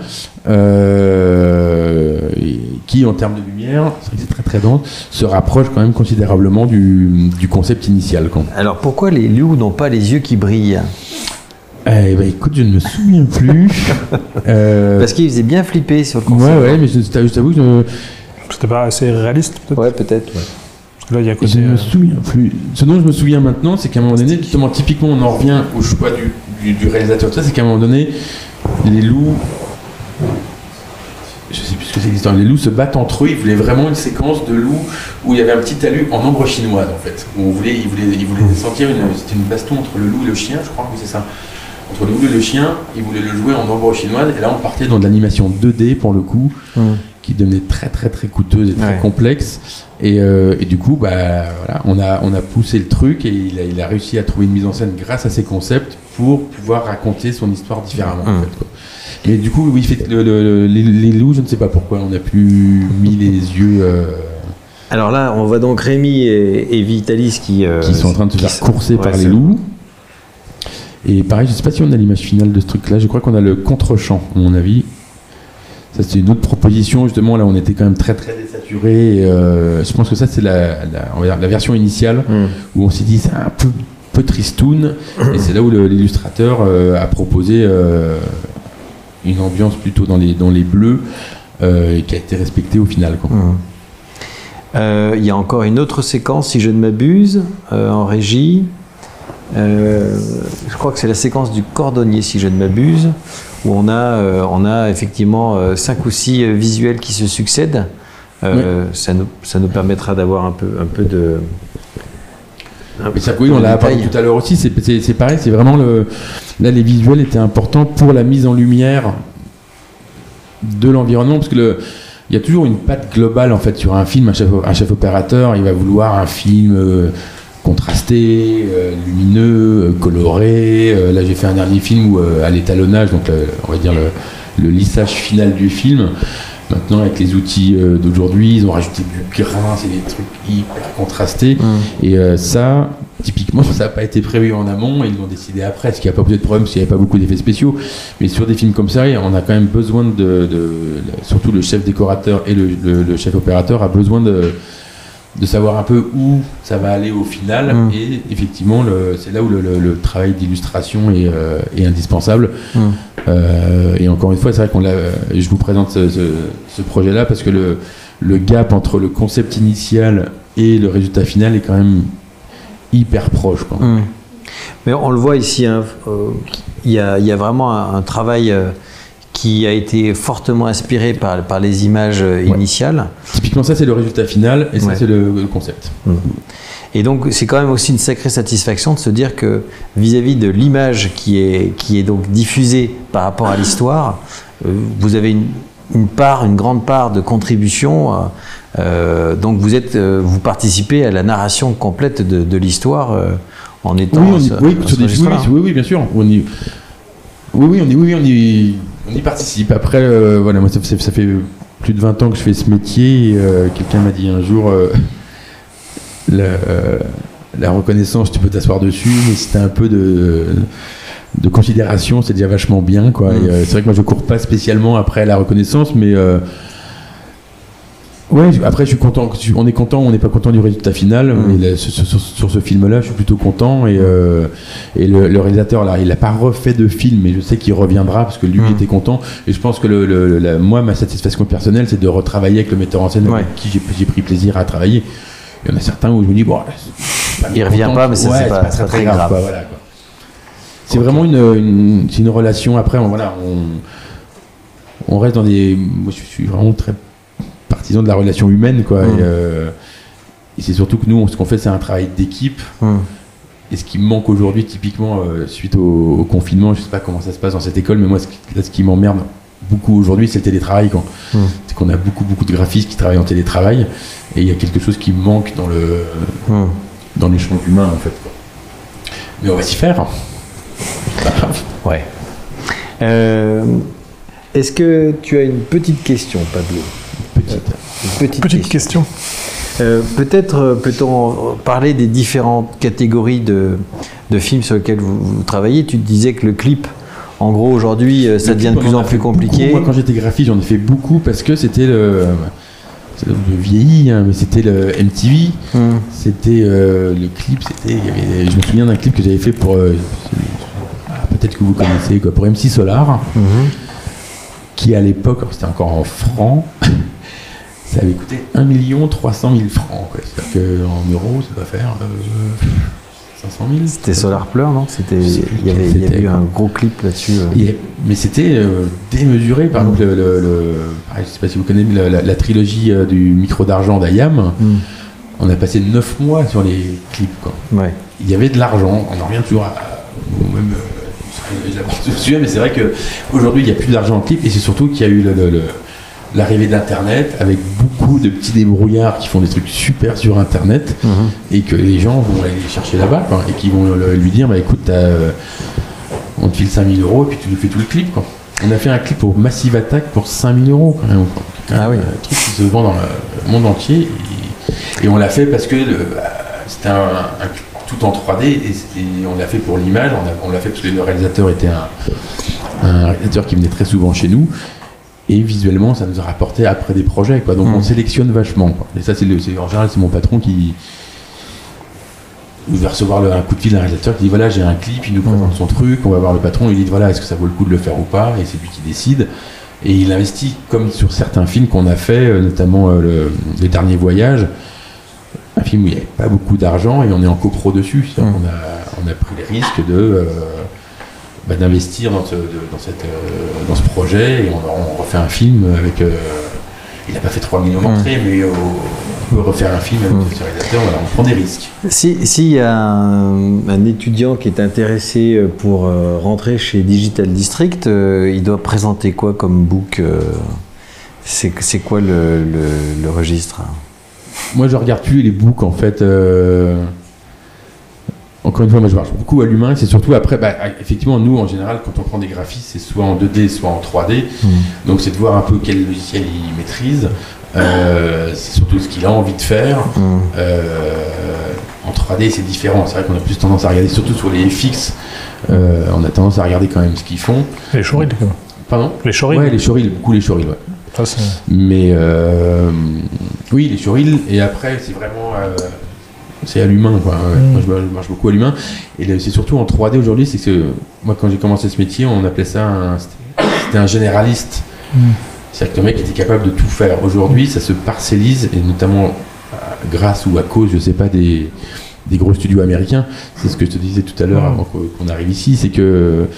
qui, en termes de lumière, c'est très très dense, se rapproche quand même considérablement du concept initial, quoi.
Alors, pourquoi les loups n'ont pas les yeux qui brillent ?
Eh ben, écoute, je ne me souviens plus.
Parce qu'il faisait bien flipper sur le concept.
Ouais, mais je t'avoue que
c'était pas assez réaliste, peut-être.
Ouais, peut-être. Ouais.
Parce que là, il y a côté,
je ne me souviens plus. Ce dont je me souviens maintenant, c'est qu'à un moment donné, justement, typiquement, on en revient au choix du réalisateur. Ça, c'est qu'à un moment donné, les loups, je sais plus ce que c'est l'histoire. Les loups se battent entre eux. Ils voulaient vraiment une séquence de loups où il y avait un petit talus en ombre chinoise, en fait. Où ils voulaient sentir c'était une baston entre le loup et le chien, je crois que c'est ça. Entre le loup et le chien, ils voulaient le jouer en ombre chinoise, et là on partait dans de l'animation 2D pour le coup, qui devenait très très très coûteuse et très complexe, et du coup bah, voilà, on a poussé le truc, et il a réussi à trouver une mise en scène grâce à ses concepts pour pouvoir raconter son histoire différemment, en fait, quoi. Mais du coup, oui, les loups, je ne sais pas pourquoi on n'a plus mis les yeux...
Alors là, on voit donc Rémi et Vitalis qui
sont en train de se faire courser par les loups. Et pareil, je ne sais pas si on a l'image finale de ce truc-là. Je crois qu'on a le contre-champ, à mon avis. Ça, c'est une autre proposition, justement. Là, on était quand même très, très désaturé. Je pense que ça, c'est la version initiale, où on s'est dit, c'est un peu peu tristoun, et c'est là où l'illustrateur a proposé une ambiance plutôt dans les bleus, et qui a été respectée au final, quoi.
Il y a encore une autre séquence, si je ne m'abuse, en régie. Je crois que c'est la séquence du cordonnier, si je ne m'abuse, où on a effectivement 5 ou 6 visuels qui se succèdent.
Oui.
Ça nous permettra d'avoir un peu de...
Mais ça, oui, on l'a parlé tout à l'heure aussi, c'est pareil, c'est vraiment là les visuels étaient importants pour la mise en lumière de l'environnement, parce que il y a toujours une patte globale en fait sur un film. Un chef opérateur, il va vouloir un film contrasté, lumineux, coloré. Là, j'ai fait un dernier film où à l'étalonnage, donc on va dire le lissage final du film. Maintenant, avec les outils d'aujourd'hui, ils ont rajouté du grain, c'est des trucs hyper contrastés. Et ça, typiquement, ça n'a pas été prévu en amont, et ils l'ont décidé après, ce qui n'a pas posé de problème, parce qu'il n'y avait pas beaucoup d'effets spéciaux. Mais sur des films comme ça, on a quand même besoin surtout le chef décorateur et le chef opérateur a besoin de savoir un peu où ça va aller au final. Et effectivement, c'est là où le travail d'illustration est indispensable. Et encore une fois, c'est vrai je vous présente ce projet-là parce que le gap entre le concept initial et le résultat final est quand même hyper proche, quoi.
Mais on le voit ici, hein, il y a vraiment un travail qui a été fortement inspiré par les images initiales.
Typiquement, ça c'est le résultat final et ça c'est le concept.
Et donc c'est quand même aussi une sacrée satisfaction de se dire que vis-à-vis de l'image qui est donc diffusée par rapport à l'histoire, vous avez une grande part de contribution. Donc vous participez à la narration complète de l'histoire en étant.
Oui, bien sûr. On y participe. Après, voilà, moi ça fait plus de 20 ans que je fais ce métier. Et, quelqu'un m'a dit un jour. La reconnaissance, tu peux t'asseoir dessus, mais si t'as un peu de considération, c'est déjà vachement bien, quoi. Et, c'est vrai que moi je cours pas spécialement après la reconnaissance, mais ouais, après je suis content. On est content, on n'est pas content du résultat final. Mais là, sur ce film-là, je suis plutôt content. Et le réalisateur, là, il n'a pas refait de film, mais je sais qu'il reviendra parce que lui était content. Et je pense que moi, ma satisfaction personnelle, c'est de retravailler avec le metteur en scène avec qui j'ai pris plaisir à travailler. Il y en a certains où je me dis, bon,
il revient pas, mais c'est pas très grave.
Quoi, voilà, quoi. C'est vraiment une relation. Après, on reste dans des. Moi, je suis vraiment très partisan de la relation humaine, quoi. Et c'est surtout que nous, ce qu'on fait, c'est un travail d'équipe. Et ce qui me manque aujourd'hui, typiquement, suite au confinement, je sais pas comment ça se passe dans cette école, mais moi, ce qui m'emmerde beaucoup aujourd'hui, c'est le télétravail, quoi. C'est qu'on a beaucoup de graphistes qui travaillent en télétravail, et il y a quelque chose qui manque dans l'échange humain, en fait, quoi. Mais on va s'y faire.
Ouais. Est-ce que tu as une petite question, Pablo? Une petite question. Peut-être peut-on parler des différentes catégories de films sur lesquels vous travaillez. Tu te disais que le clip, en gros, aujourd'hui, ça devient de plus en plus compliqué.
Moi, quand j'étais graphiste, j'en ai fait beaucoup parce que c'était le vieilli, hein, mais c'était le MTV. C'était le clip. Je me souviens d'un clip que j'avais fait pour. Peut-être que vous connaissez, quoi, pour MC Solar, qui à l'époque, c'était encore en francs, ça avait coûté 1 300 000 francs. C'est-à-dire qu'en euros, ça va faire 500 000.
C'était Solar Pleur, non? Il y avait eu un gros clip là-dessus.
Mais c'était démesuré. Par exemple, je ne sais pas si vous connaissez la trilogie du Micro d'argent d'Ayam. On a passé 9 mois sur les clips, quoi.
Ouais.
Il y avait de l'argent. On en revient toujours à... Même, je me souviens, mais c'est vrai qu'aujourd'hui, il n'y a plus d'argent en clip. Et c'est surtout qu'il y a eu l'arrivée d'Internet avec beaucoup de petits débrouillards qui font des trucs super sur Internet et que les gens vont aller les chercher là-bas, quoi, et qui vont lui dire, bah écoute, on te file 5 000 € et puis tu nous fais tout le clip, quoi. On a fait un clip pour Massive Attack pour 5 000 € quand même, quoi.
Ah oui.
Un truc qui se vend dans le monde entier, et on l'a fait parce que c'était un tout en 3D et on l'a fait pour l'image, on l'a fait parce que le réalisateur était un réalisateur qui venait très souvent chez nous. Et visuellement, ça nous a rapporté après des projets, quoi. Donc on sélectionne vachement, quoi. Et ça, en général, c'est mon patron il va recevoir un coup de fil d'un réalisateur qui dit voilà, j'ai un clip, il nous présente son truc, on va voir le patron, il dit voilà, est-ce que ça vaut le coup de le faire ou pas, et c'est lui qui décide. Et il investit, comme sur certains films qu'on a fait, notamment Les Derniers Voyages, un film où il n'y avait pas beaucoup d'argent et on est en copro dessus. On a pris les risques d'investir dans ce projet et on refait un film avec. Il n'a pas fait 3 millions d'entrées, mais on peut refaire un film avec ce réalisateur, on prend des risques.
S'il y a un étudiant qui est intéressé pour rentrer chez Digital District, il doit présenter quoi comme book? C'est quoi le registre?
Moi, je regarde plus les books, en fait. Encore une fois, moi, je marche beaucoup à l'humain. C'est surtout après, effectivement, nous, en général, quand on prend des graphistes, c'est soit en 2D, soit en 3D. Donc, c'est de voir un peu quel logiciel il maîtrise. C'est surtout ce qu'il a envie de faire. En 3D, c'est différent. C'est vrai qu'on a plus tendance à regarder, surtout sur les FX, on a tendance à regarder quand même ce qu'ils font.
Les showreels,
Pardon?
Les showreels.
Ouais, les showreels, beaucoup les showreels, ouais. Mais oui, les showreels, et après, c'est vraiment. C'est à l'humain, quoi. Moi, je marche beaucoup à l'humain. Et c'est surtout en 3D aujourd'hui, c'est que moi, quand j'ai commencé ce métier, on appelait ça c'était un généraliste. C'est-à-dire que le mec était capable de tout faire. Aujourd'hui, ça se parcellise, et notamment grâce ou à cause, je sais pas, des gros studios américains. C'est ce que je te disais tout à l'heure avant qu'on arrive ici, c'est que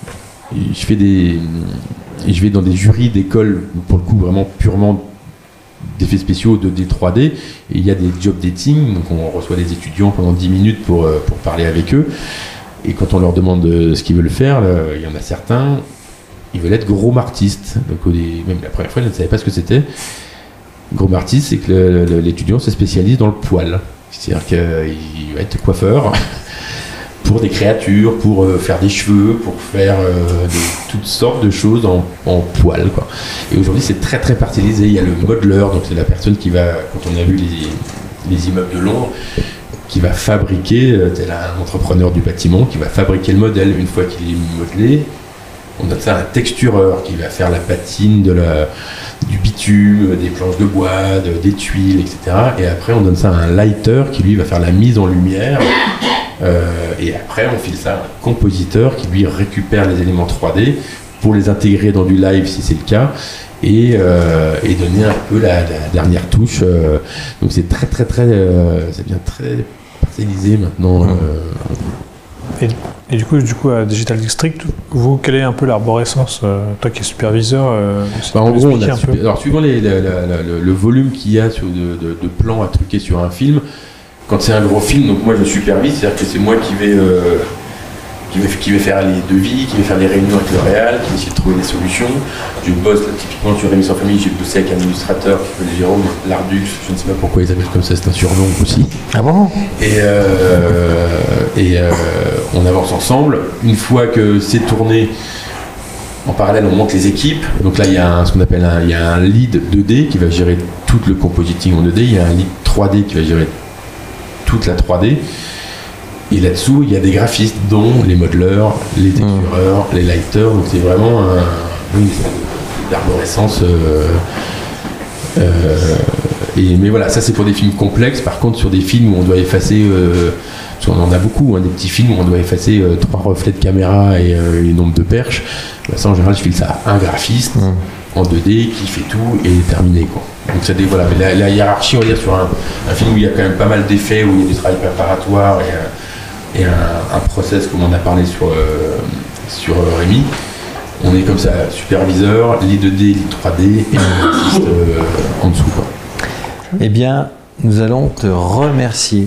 je vais dans des jurys d'écoles, pour le coup, vraiment purement d'effets spéciaux 2D, 3D, et il y a des job dating, donc on reçoit des étudiants pendant 10 minutes pour parler avec eux, et quand on leur demande ce qu'ils veulent faire, il y en a certains, ils veulent être gros artistes, donc même la première fois ils ne savaient pas ce que c'était. Gros artiste, c'est que l'étudiant se spécialise dans le poil, c'est-à-dire qu'il va être coiffeur pour des créatures, pour faire des cheveux, pour faire toutes sortes de choses en poil, quoi. Et aujourd'hui, c'est très très parcellisé. Il y a le modeler, donc c'est la personne qui va, quand on a vu les immeubles de Londres, qui va fabriquer, tel un entrepreneur du bâtiment, qui va fabriquer le modèle. Une fois qu'il est modelé, on donne ça à un textureur qui va faire la patine, du bitume, des planches de bois, des tuiles, etc. Et après, on donne ça à un lighter qui, lui, va faire la mise en lumière. Et après, on file ça à un compositeur qui, lui, récupère les éléments 3D pour les intégrer dans du live, si c'est le cas, et donner un peu la dernière touche. Donc, c'est très, très, très... ça devient très parcellisé maintenant.
Et du coup, à Digital District, vous, quelle est un peu l'arborescence, toi qui es superviseur
en gros, alors suivant le volume qu'il y a de plans à truquer sur un film, quand c'est un gros film, donc moi je supervise, c'est-à-dire que c'est moi qui vais faire les devis, qui vais faire les réunions avec le réal, qui va essayer de trouver des solutions. Je bosse là, typiquement sur Rémi sans famille, j'ai bossé avec un illustrateur qui s'appelle Jérôme Lardux, je ne sais pas pourquoi ils appellent comme ça, c'est un surnom aussi.
Ah bon?
Et on avance ensemble. Une fois que c'est tourné, en parallèle on monte les équipes. Donc là il y a ce qu'on appelle un lead 2D qui va gérer tout le compositing en 2D, il y a un lead 3D qui va gérer toute la 3D. Et là-dessous, il y a des graphistes, dont les modeleurs, les textureurs, les lighters. Donc c'est vraiment une arborescence. Mais voilà, ça c'est pour des films complexes. Par contre, sur des films où on doit effacer, parce qu'on en a beaucoup, des petits films où on doit effacer 3 reflets de caméra et nombre de perches, ça en général je file ça à un graphiste en 2D qui fait tout et terminé, quoi. Donc ça voilà, mais la hiérarchie, on va dire, sur un film où il y a quand même pas mal d'effets, où il y a du travail préparatoire et un process comme on a parlé sur Rémi, on est comme ça, superviseur, lead 2D, lead 3D et artiste en dessous, quoi.
Eh bien, nous allons te remercier.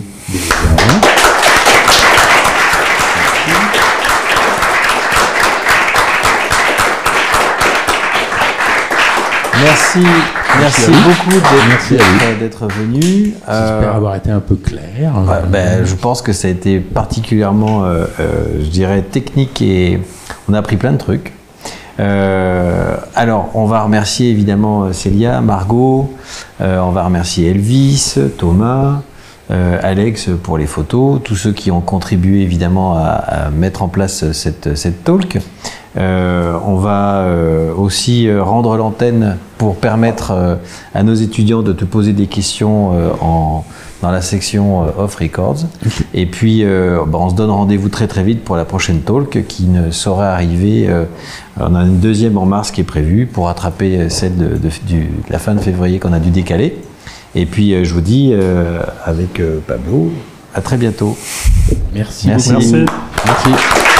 Merci beaucoup d'être venu.
J'espère avoir été un peu clair.
Je pense que ça a été particulièrement, je dirais, technique et on a appris plein de trucs. Alors, on va remercier évidemment Célia, Margot, on va remercier Elvis, Thomas, Alex pour les photos, tous ceux qui ont contribué évidemment à mettre en place cette talk. On va aussi rendre l'antenne pour permettre à nos étudiants de te poser des questions dans la section Off Records. Et puis, on se donne rendez-vous très très vite pour la prochaine talk qui ne saurait arriver. On a une deuxième en mars qui est prévue pour rattraper celle de la fin de février qu'on a dû décaler. Et puis, je vous dis, avec Pablo, à très bientôt.
Merci.
Merci.
Merci.